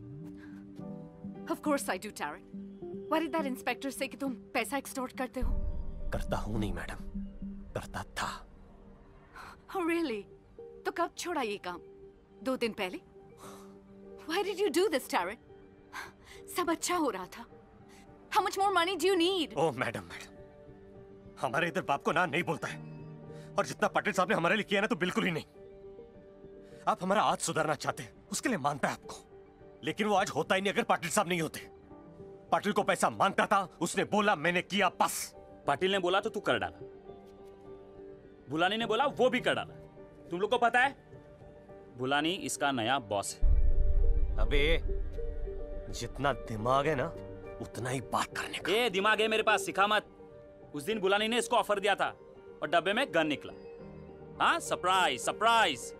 Of course I do, Tarek. Why did that inspector say कि तुम पैसा extort करते हो? करता हूँ नहीं मैडम, करता था। Oh really? तो कब छोड़ा ये काम? 2 दिन पहले? Why did you do this, Tarek? सब अच्छा हो रहा था। How much more money do you need? Oh madam हमारे इधर बाप को ना नहीं बोलता है, और जितना पाटिल साहब ने हमारे लिए किया ना तो बिल्कुल ही नहीं। आप हमारा आज सुधारना चाहते हैं उसके लिए मानता है आपको, लेकिन वो आज होता ही नहीं अगर पाटिल साहब नहीं होते। पाटिल को पैसा मांगता था, उसने बोला मैंने किया, बस। पाटिल ने बोला तो तू कर डाला, बुलानी ने बोला वो भी कर डाला। तुम लोग को पता है बुलानी इसका नया बॉस है। अबे जितना दिमाग है ना उतना ही बात करने का। ये दिमाग है मेरे पास, सिखा मत। उस दिन बुलानी ने इसको ऑफर दिया था और डब्बे में गन निकला। हाँ सरप्राइज सरप्राइज।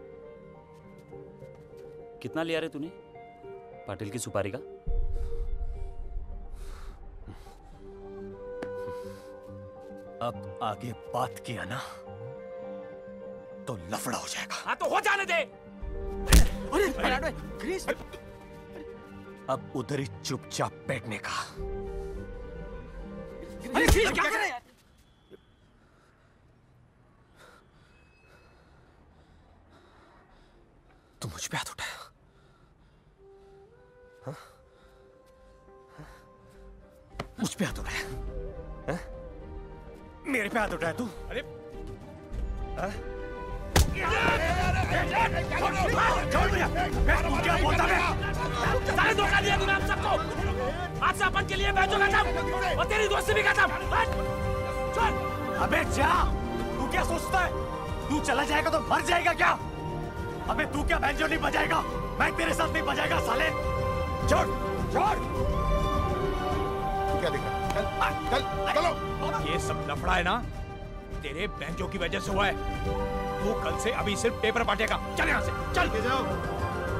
कितना लिया रे तूने पाटिल की सुपारी का? अब आगे बात किया ना तो लफड़ा हो जाएगा। हाँ तो हो जाने दे। अरे क्रिस, अब उधर ही चुपचाप बैठने का। अरे क्रिस क्या कर रहे हैं? तू मुझ पे हाथ उठाया? हाँ? मुझ पे हाथ उठाया? हाँ? मेरे पे हाथ उठाया तू? अरे हाँ? छोड़ मुझे। तू क्या बोलता है? सारे धोखा दिया तूने हम सबको। आज से अपन के लिए बैठो खत्म और तेरी दोस्ती भी खत्म। चल। अबे जा। तू क्या सोचता है? तू चला जाएगा तो मर जाएगा क्या? अबे तू क्या बैंजो नहीं बजाएगा? मैं तेरे साथ नहीं बजाएगा साले। छोड़ छोड़। क्या दिख रहा है? चल चलो। ये सब लफड़ा है ना तेरे बैंजो की वजह से हुआ है। तू कल से अभी सिर्फ पेपर बांटेगा। चल यहाँ से चल के जाओ।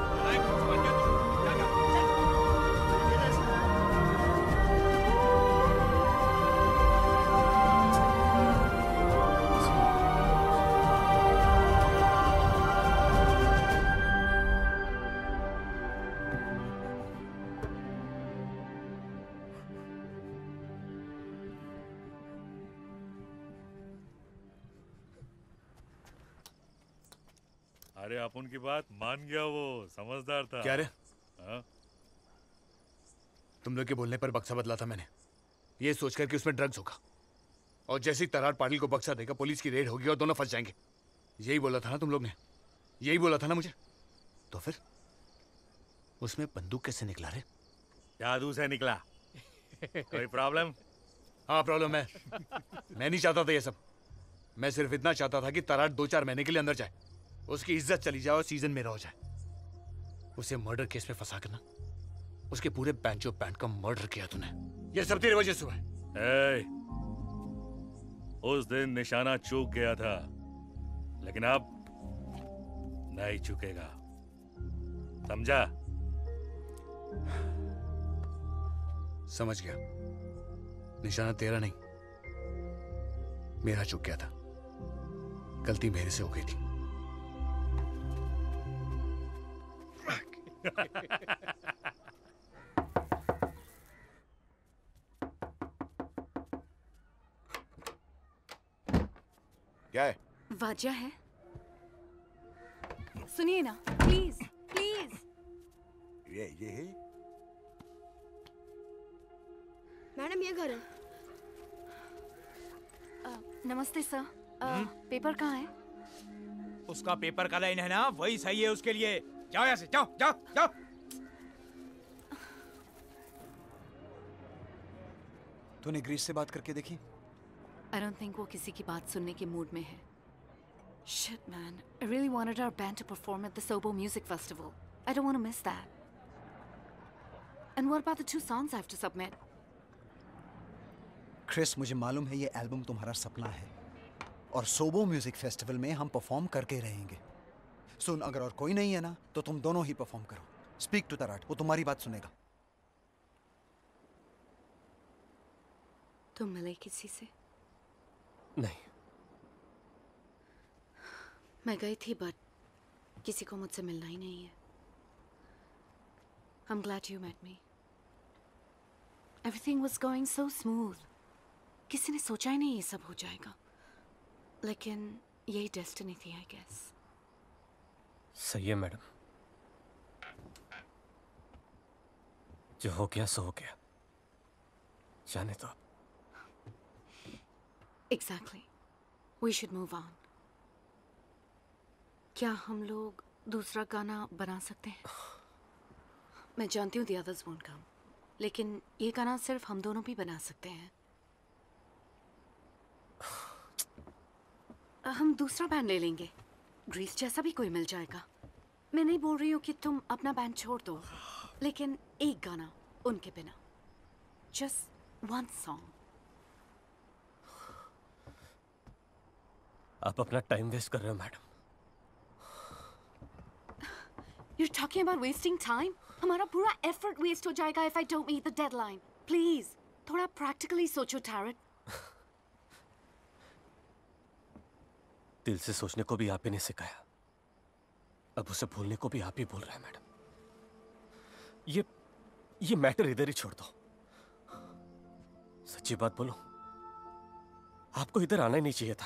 अरे अपन की बात मान गया, वो समझदार था। क्या रे? हाँ? तुम लोग के बोलने पर बक्सा बदला था मैंने, ये सोचकर कि उसमें ड्रग्स होगा, और जैसे ही तरार पाटिल को बक्सा देगा पुलिस की रेड होगी और दोनों फंस जाएंगे। यही बोला था ना तुम लोग ने? यही बोला था ना मुझे? तो फिर उसमें बंदूक कैसे निकला रे? जादू से निकला। कोई प्रॉब्लम? हाँ प्रॉब्लम है। मैं नहीं चाहता था ये सब। मैं सिर्फ इतना चाहता था कि तरार 2-4 महीने के लिए अंदर जाए, उसकी इज्जत चली जाए और सीजन मेरा हो जाए। उसे मर्डर केस में फंसा कर ना उसके पूरे बैंजो बैंड का मर्डर किया तूने। ये सब तेरी वजह से हुआ है। उस दिन निशाना चूक गया था, लेकिन अब नहीं चुकेगा, समझा? समझ गया। निशाना तेरा नहीं मेरा चूक गया था। गलती मेरे से हो गई थी। क्या है? वजह है, सुनिए ना प्लीज प्लीज। ये मैडम ये घर है। नमस्ते सर। पेपर कहाँ है? उसका पेपर का लाइन है ना, वही सही है उसके लिए। जाओ यहाँ से, जाओ जाओ जाओ। तूने ग्रीस से बात करके देखी? I don't think वो किसी की बात सुनने के मूड में है। Shit man, I really wanted our band to perform at the Sobo Music Festival. I don't want to miss that. And what about the 2 songs I have to submit? Chris, मुझे मालूम है ये album तुम्हारा सपना है और सोबो music festival में हम परफॉर्म करके रहेंगे। सुन, अगर और कोई नहीं है ना तो तुम दोनों ही परफॉर्म करो। स्पीक टू तराट, वो तुम्हारी बात सुनेगा। तुम मिले किसी से? नहीं। मैं गई थी बट किसी को मुझसे मिलना ही नहीं है। I'm glad you met me. Everything was going so smooth. किसी ने सोचा ही नहीं ये सब हो जाएगा, लेकिन यही डेस्टिनी थी I guess. सही है मैडम, जो हो गया सो हो गया, जाने दो। Exactly. We should move on. क्या हम लोग दूसरा गाना बना सकते हैं? मैं जानती हूँ the others won't come, लेकिन ये गाना सिर्फ हम दोनों भी बना सकते हैं। हम दूसरा बैंड ले लेंगे, ग्रीस जैसा भी कोई मिल जाएगा। मैं नहीं बोल रही हूँ कि तुम अपना बैंड छोड़ दो, लेकिन एक गाना उनके बिना, just one song. आप अपना टाइम वेस्ट कर रहे हो madam. You're talking about wasting time? हमारा पूरा effort waste हो जाएगा if I don't meet the deadline. Please, थोड़ा practically सोचो, Tarot. दिल से सोचने को भी आप ही ने सिखाया, अब उसे भूलने को भी आप ही बोल रहे हैं मैडम। ये मैटर इधर ही छोड़ दो। सच्ची बात बोलो, आपको इधर आना ही नहीं चाहिए था।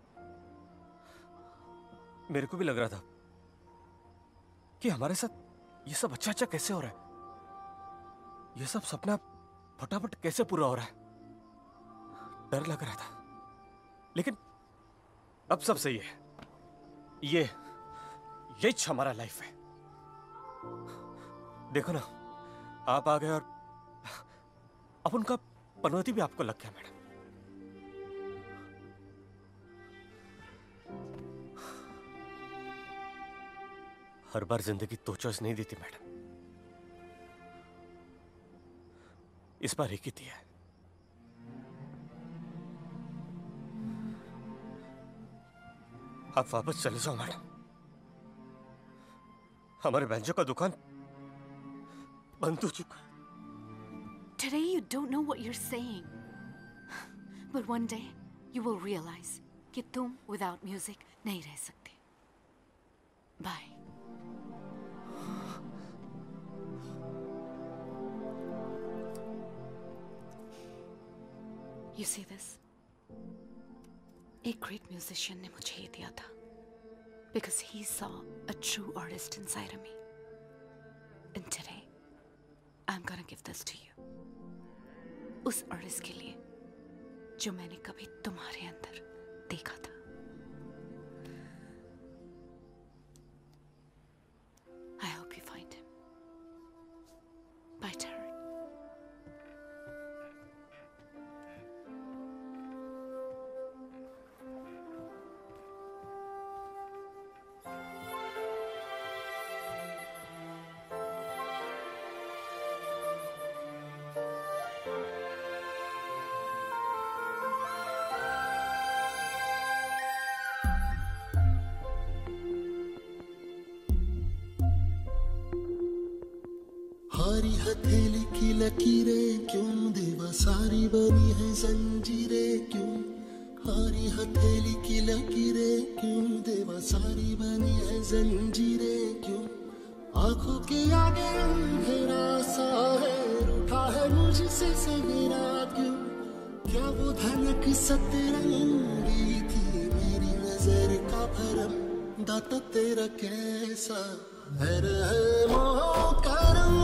मेरे को भी लग रहा था कि हमारे साथ ये सब अच्छा कैसे हो रहा है, ये सब सपना फटाफट कैसे पूरा हो रहा है, डर लग रहा था। लेकिन अब सब सही है। यही हमारा लाइफ है। देखो ना, आप आ गए और अब उनका पनौती भी आपको लग गया मैडम। हर बार जिंदगी दो चॉइस नहीं देती मैडम, इस बार एक ही दी है। आप वापस चले जाओ मैडम, हमारे बैंजो का दुकान बंद हो चुका है। Today you don't know what you're saying, but one day you will realize कि तुम without music नहीं रह सकते। Bye. You see this? एक great musician ने मुझे ये दिया था because he saw a true artist inside of me. And today, I'm gonna give this to you. उस artist के लिए जो मैंने कभी तुम्हारे अंदर देखा था। I hope you find him. Bye, Taryn. हारी हथेली की लकीरें क्यों देवा सारी बनी है जंजीरें क्यों, हारी हथेली की लकीरें क्यों देवा सारी बनी है जंजीरें क्यों, आंखों के आगे अंधेरा सा है रूठा है मुझसे सवेरा क्यों, क्या वो धनक सतरंगी थी मेरी नजर का भरम, दाता तेरा कैसा है रहमो करम,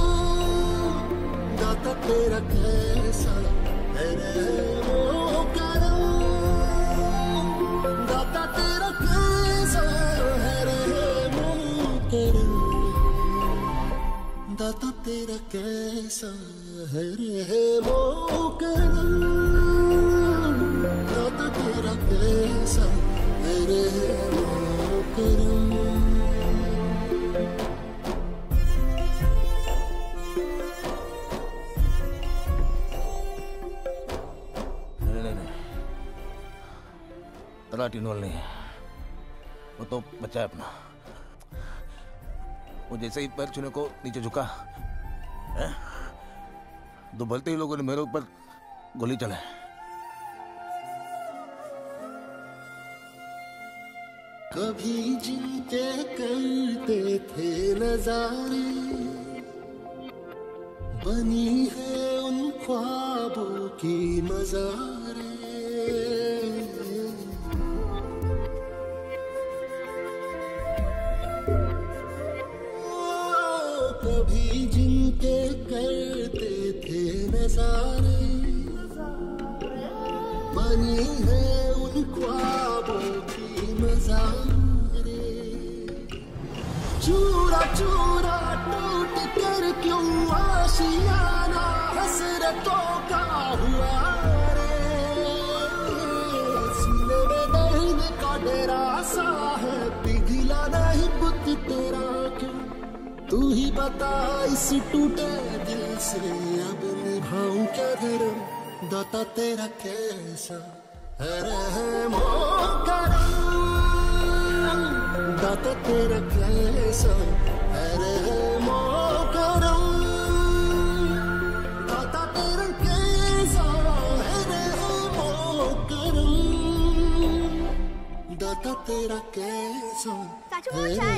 दाता तेरा कैसा है रहमो करम, दाता तेरा कैसा है रहमो करम, दाता तेरा कैसा है रहमो करम, दाता तेरा कैसा है रहमो करम। तलाटी इन्वॉल्व नहीं है, वो तो बच्चा है अपना। वो जैसे ही पैर छूने को नीचे झुका है, दो भलते ही लोगों ने मेरे ऊपर गोली चलाई। कभी जिनके करते थे नजारे, बनी है उन ख्वाबों की मज़ारे, कभी जिनके करते थे नजारे, बनी है उन ख्वाबों की मज़ारे, चूरा चूरा टूट कर क्यों आशियाना हसरतों का हुआ रे, सीने में दर्द का डेरा सा है पिघला नहीं बुत तेरा क्यों, तू ही बता इस टूटे दिल से अब निभाऊं क्या धर्म, दाता तेरा कैसा है रहमो करम, दाता तेरा कैसा है रहमो करम, दाता तेरा कैसा है रहमो करम, दाता तेरा कैसा चाचू वो चाय।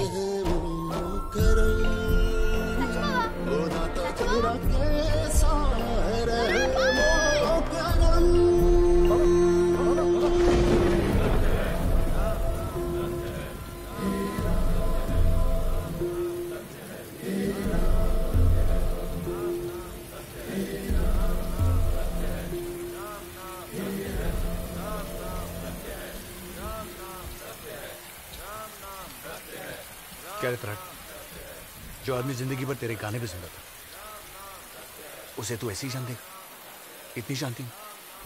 वो नाता तेरा कैसा है रे वो करम। क्या रे तराट, जो आदमी जिंदगी भर तेरे गाने पे सुनता था उसे तू ऐसे ही जान देगा? इतनी शांति में?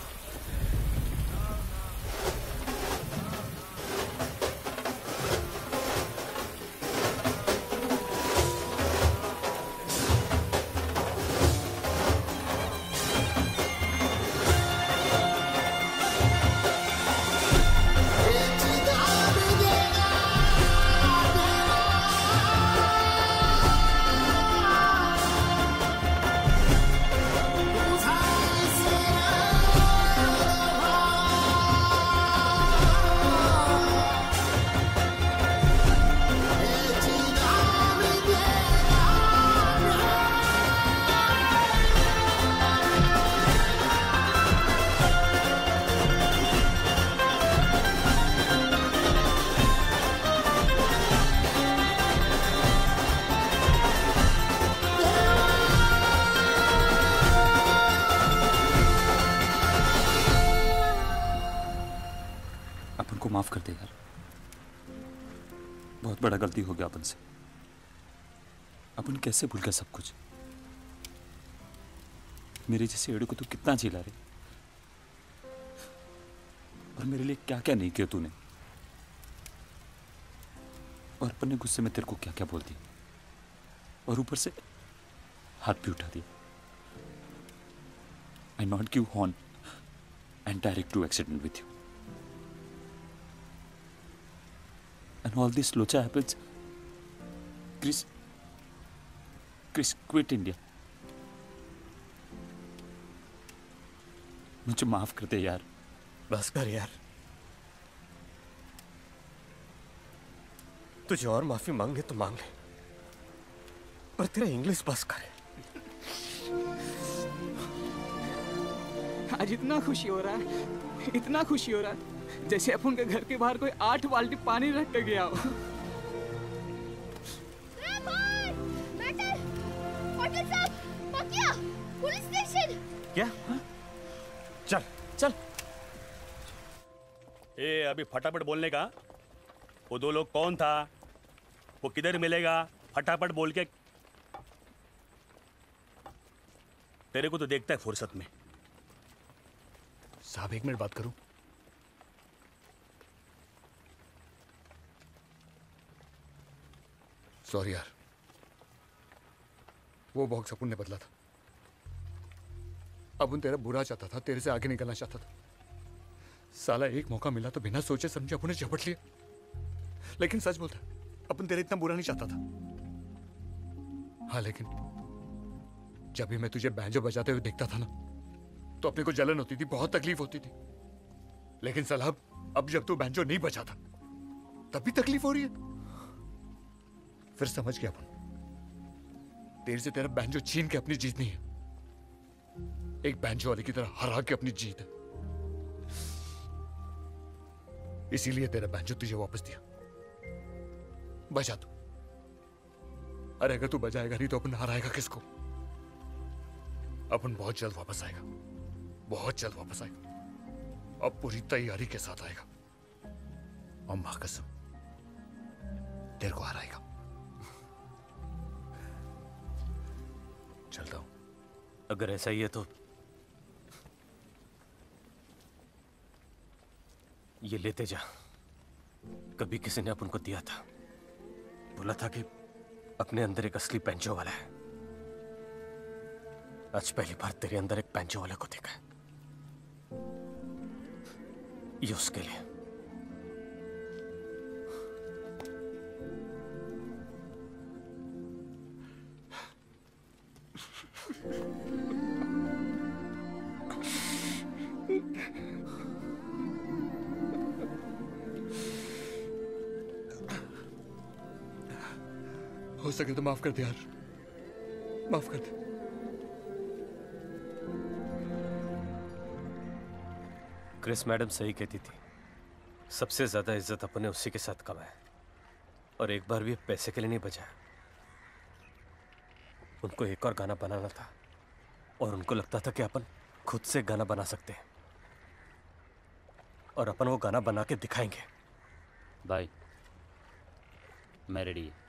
माफ कर दे यार, बहुत बड़ा गलती हो गया अपन से। अपन कैसे भूल गया सब कुछ। मेरे जैसे एड़े को तू कितना झेला रे, और मेरे लिए क्या क्या नहीं किया तूने। और अपन ने गुस्से में तेरे को क्या क्या बोल दिया, और ऊपर से हाथ भी उठा दिया। I not give horn and direct to accident with you. And all this locha happens. Chris quit India. मुझे माफ कर दे यार। बस कर यार, तुझे और माफी मांगने तो मांग ले, पर तेरा इंग्लिश बस कर। आज इतना खुशी हो रहा है, इतना खुशी हो रहा है, जैसे अपन के घर के बाहर कोई 8 बाल्टी पानी रख के गया हो। Police station. क्या? चल चल। ए अभी फटाफट बोलने का। वो 2 लोग कौन था, वो किधर मिलेगा, फटाफट बोल के। तेरे को तो देखता है फुर्सत में। साहब 1 मिनट बात करूं? सॉरी यार, वो बॉक्स अपन ने बदला था। अपन तेरा बुरा चाहता था, तेरे से आगे निकलना चाहता था। साला एक मौका मिला तो बिना सोचे समझे अपन ने झपट लिया। लेकिन सच बोलता, अपन तेरा इतना बुरा नहीं चाहता था। हाँ, लेकिन जब भी मैं तुझे बैंजो बजाते हुए देखता था ना, तो अपने को जलन होती थी, बहुत तकलीफ होती थी। लेकिन साला अब जब तू बैंजो नहीं बजाता, तब भी तकलीफ हो रही है। फिर समझ गया अपन, तेरे से तेरा बैंजो छीन के अपनी जीत नहीं है, एक बैंजो वाले की तरह हरा के अपनी जीत है। इसीलिए तेरा बैंजो तुझे वापस दिया। बजा तू। अरे अगर तू बजाएगा नहीं तो अपन हराएगा किसको? अपन बहुत जल्द वापस आएगा, बहुत जल्द वापस आएगा, अब पूरी तैयारी के साथ आएगा, और मां कसम तेरे को हराएगा। चलता हूं। अगर ऐसा ही है तो ये लेते जा। कभी किसी ने अपन को दिया था, बोला था कि अपने अंदर एक असली बैंजो वाला है। आज पहली बार तेरे अंदर एक बैंजो वाले को देखा है। ये उसके लिए। हो सके तो माफ कर दे यार, माफ कर दे। क्रिस मैडम सही कहती थी, सबसे ज्यादा इज्जत अपने उसी के साथ कमाए, और एक बार भी पैसे के लिए नहीं बचाया। उनको एक और गाना बनाना था और उनको लगता था कि अपन खुद से गाना बना सकते हैं और अपन वो गाना बना के दिखाएंगे। भाई मैं रेडी है।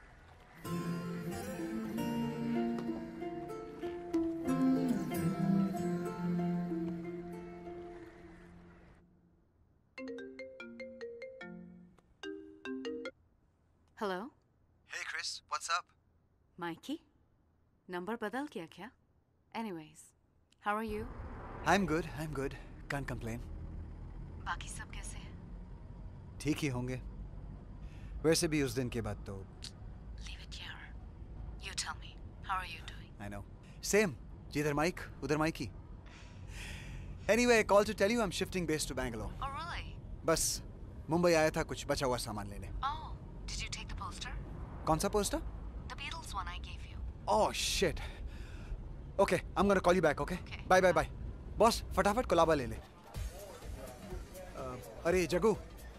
Hello. Hey Chris, what's up? Mikey, number बदल गया क्या? Anyways, how are you? I'm good. Can't complain. बाकी सब कैसे हैं? ठीक ही होंगे। वैसे भी उस दिन के बाद तो Leave it here. You tell me, how are you doing? I know. Same. जिधर माइक उधर Mikey. Anyway, I called to tell you I'm shifting base to Bangalore. Oh really? बस मुंबई आया था कुछ बचा हुआ सामान लेने। Oh, did you take the poster? कौन सा poster? The Beatles one I gave you. Oh shit. Okay, I'm gonna call you back, okay? Bye. Boss फटाफट कोलाबा ले ले। अरे जगू।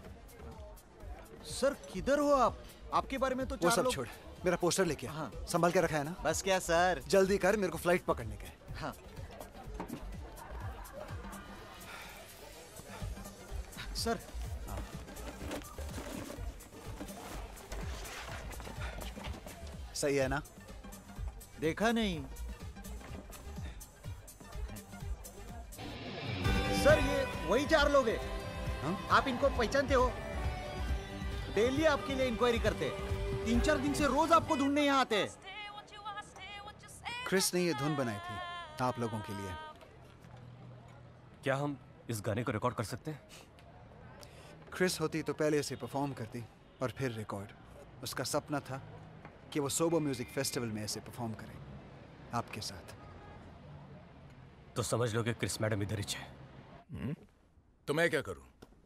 सर किधर हो आप? आपके बारे में तो वो सब छोड़, मेरा पोस्टर लेके आ। संभाल के रखा है ना? बस क्या सर? जल्दी कर, मेरे को फ्लाइट पकड़ने का है। हाँ। सर सही है ना? देखा नहीं सर, ये वही 4 लोग हैं। आप इनको पहचानते हो? डेली आपके लिए इंक्वायरी करते, 3-4 दिन से रोज आपको ढूंढने यहाँ आते हैं। क्रिस ने ये धुन बनाई थी आप लोगों के लिए। क्या हम इस गाने को रिकॉर्ड कर सकते हैं? क्रिस होती तो पहले इसे परफॉर्म करती और फिर रिकॉर्ड। उसका सपना था कि वो सोबो म्यूजिक फेस्टिवल में ऐसे परफॉर्म करे आपके साथ। तो समझ लो कि क्रिस मैडम इधर ही है। तो मैं क्या करूं?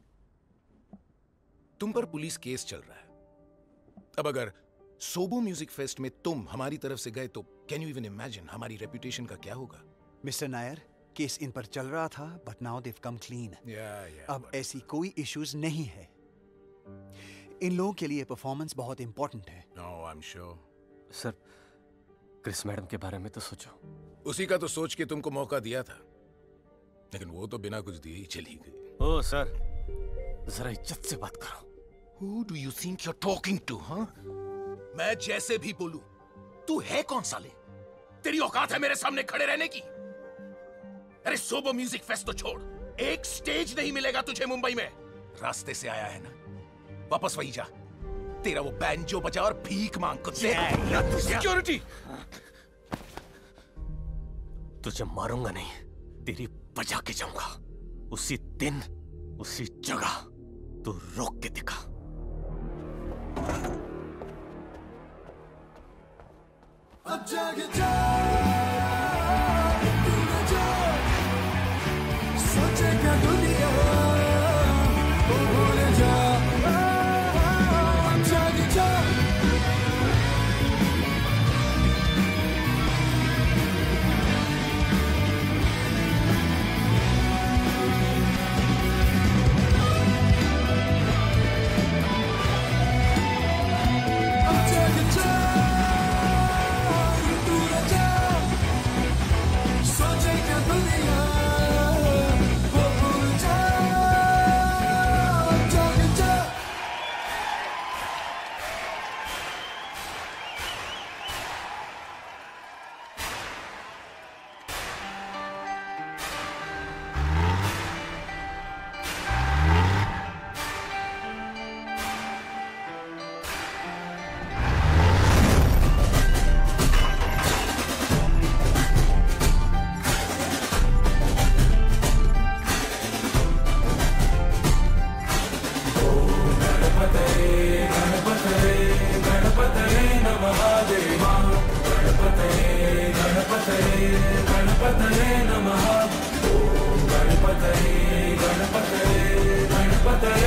तुम पर पुलिस केस चल रहा है। अब अगर सोबो म्यूजिक फेस्ट में तुम हमारी तरफ से गए तो कैन यू इवन इमेजिन हमारी रेपुटेशन का क्या होगा? मिस्टर नायर, केस इन पर चल रहा था but now they've come clean. अब ऐसी कोई इश्यूज नहीं है। इन लोगों के लिए परफॉर्मेंस बहुत इंपॉर्टेंट है। No, I am sure. Sir, Chris madam के बारे में तो सोचो। उसी का तो सोच के तुमको मौका दिया था, लेकिन वो तो बिना कुछ दिए ही चली गई। ओ सर, जरा इज्जत से बात करो। Who do you think you're talking to, huh? मैं जैसे भी बोलूं, तू है कौन साले? तेरी औकात है मेरे सामने खड़े रहने की? अरे सोबो म्यूजिक फेस्ट तो छोड़, एक स्टेज नहीं मिलेगा तुझे मुंबई में। रास्ते से आया है ना, वापस वही जा। तेरा वो बैंजो बजा और भीख मांग कुत्ते। सिक्योरिटी! तुझे मारूंगा नहीं, तेरी बजा के जाऊंगा। उसी दिन, उसी जगह तू रोक के दिखा। अब जाग जा, सोचे क्या दुनिया, वो भूल जा। अब जाग जा,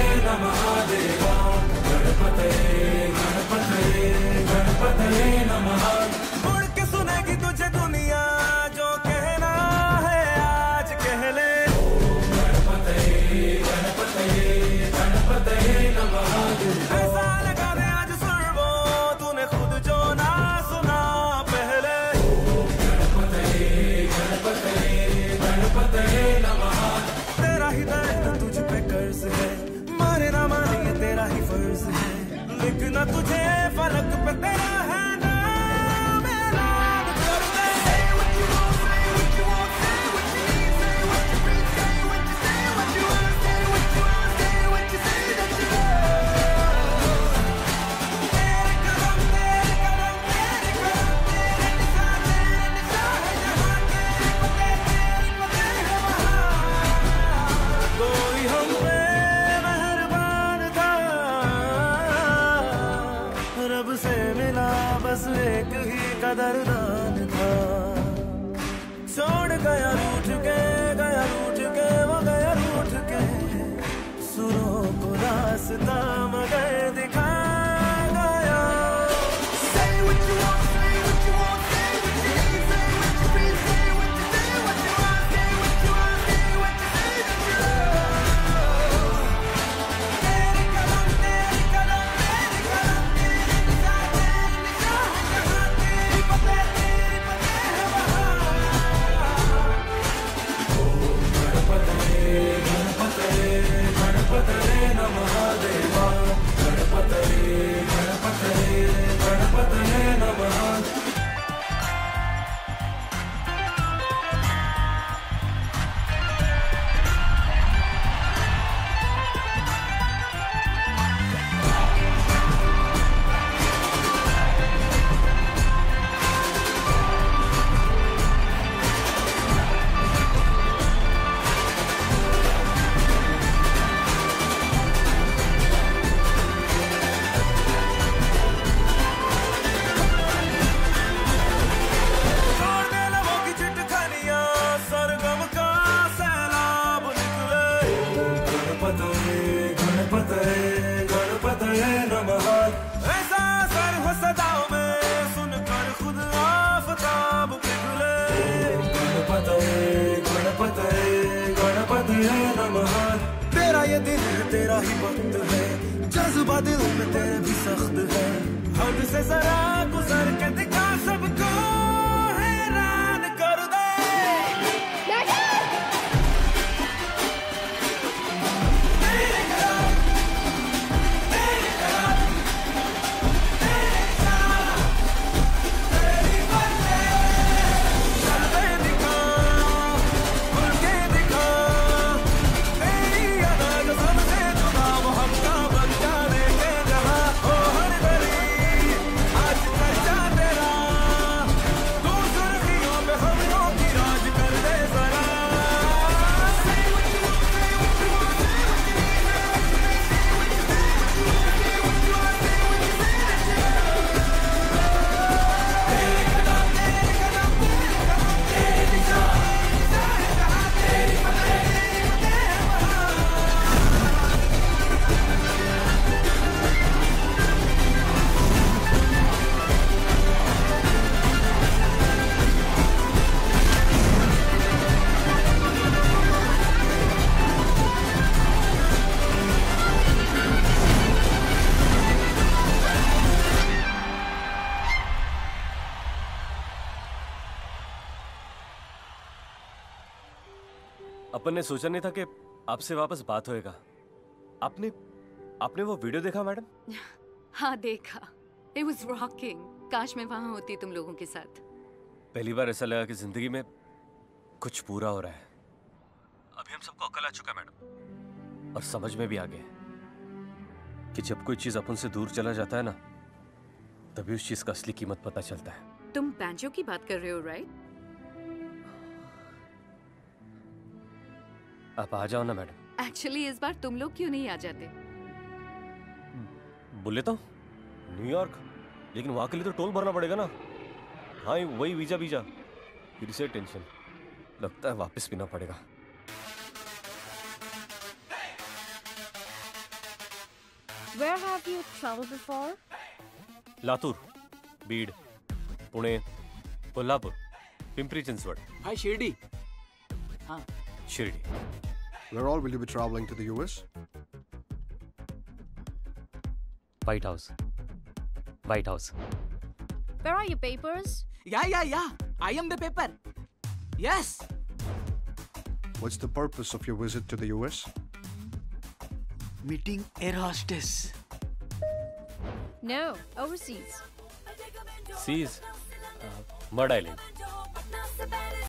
गणपतये नमः। देखना तुझे फलक पे तेरा है नाम, ऐलान कर दे। Say what you want, say what you want, say what you need, say what you feel, say what you say, what you want, say what you want, say what you say that you love. तेरे कदम तेरे कदम तेरे कदम तेरे निशान है जहाँ तेरी पते है वहाँ। कोई हम पे मेहरबान था, रब से मिला बस एक ही कदरदान था। छोड़ गया रूठ के वो गया रूठ के, सुरों को रास्ता मगर दिखा गया। Say what you want, say what you want, say what you need, say what you feel, say what you say, what you want, say what you want, say what you say that you love. तेरे कदम तेरे कदम तेरे कदम तेरे निशान है जहाँ तेरी पते है वहाँ। ओम गणपतये गणपतये गणपतये नमः देवा, गणपतये गणपतये गणपतये नमः। छोड़ दे लबों की चिटखनियाँ, सरगम का सैलाब निकले। गणपतये गणपतये गणपतये नमः। ऐसा सर हो सदाओं में सुनकर खुद आफताब पिघले। गणपतये गणपतये गणपतये नमः। तेरा ये दिल तेरा ही वक्त है, जज्बा दिल में तेरे भी सख्त है। हद से जरा गुजर के दिखा सबको, हैरान कर दे। तेरे कदम तेरे कदम तेरे चाल तेरी पते, चल के दिखा खुल के दिखा। तेरी अदा जो सबसे जुदा वो हमका बन जाने के जहाँ। ओ हर गली आज चर्चा तेरा, तू सुर्खियों पे खबरों की राज कर दे जरा। Say what you want, say what you want, say what you need, say what you feel, say what you say, what you want, say what you want, say what you say that you love. तेरे कदम तेरे कदम तेरे कदम तेरे निशान है जहाँ तेरी पते है वहाँ। अपन ने सोचा नहीं था कि आपसे वापस बात होएगा। आपने वो वीडियो देखा मैडम? हाँ देखा, it was rocking। काश मैं वहाँ होती तुम लोगों के साथ। पहली बार ऐसा लगा कि जिंदगी में कुछ पूरा हो रहा है। अभी हम सबको अकल आ चुका है मैडम, और समझ में भी आ गया कि जब कोई चीज अपन से दूर चला जाता है ना, तभी उस चीज का असली कीमत पता चलता है। तुम बैंजो की बात कर रहे हो राइट? आप आ जाओ ना मैडम। एक्चुअली इस बार तुम लोग क्यों नहीं आ जाते? बोल लेता हूँ न्यूयॉर्क, लेकिन वहां के लिए तो टोल भरना पड़ेगा ना। हाँ वही वीजा फिर से टेंशन, लगता है वापस पीना पड़ेगा। Where have you traveled before? Latur, Beed, Pune, Kolhapur, Pimpri Chinchwad. हाय शिरडी। हाँ Shirdi. Where all will you be traveling to the US? White House. White House. Where are your papers? Yeah. I am the paper. Yes. What's the purpose of your visit to the US? Meeting air hostess. No, overseas. Seas, Mud Island.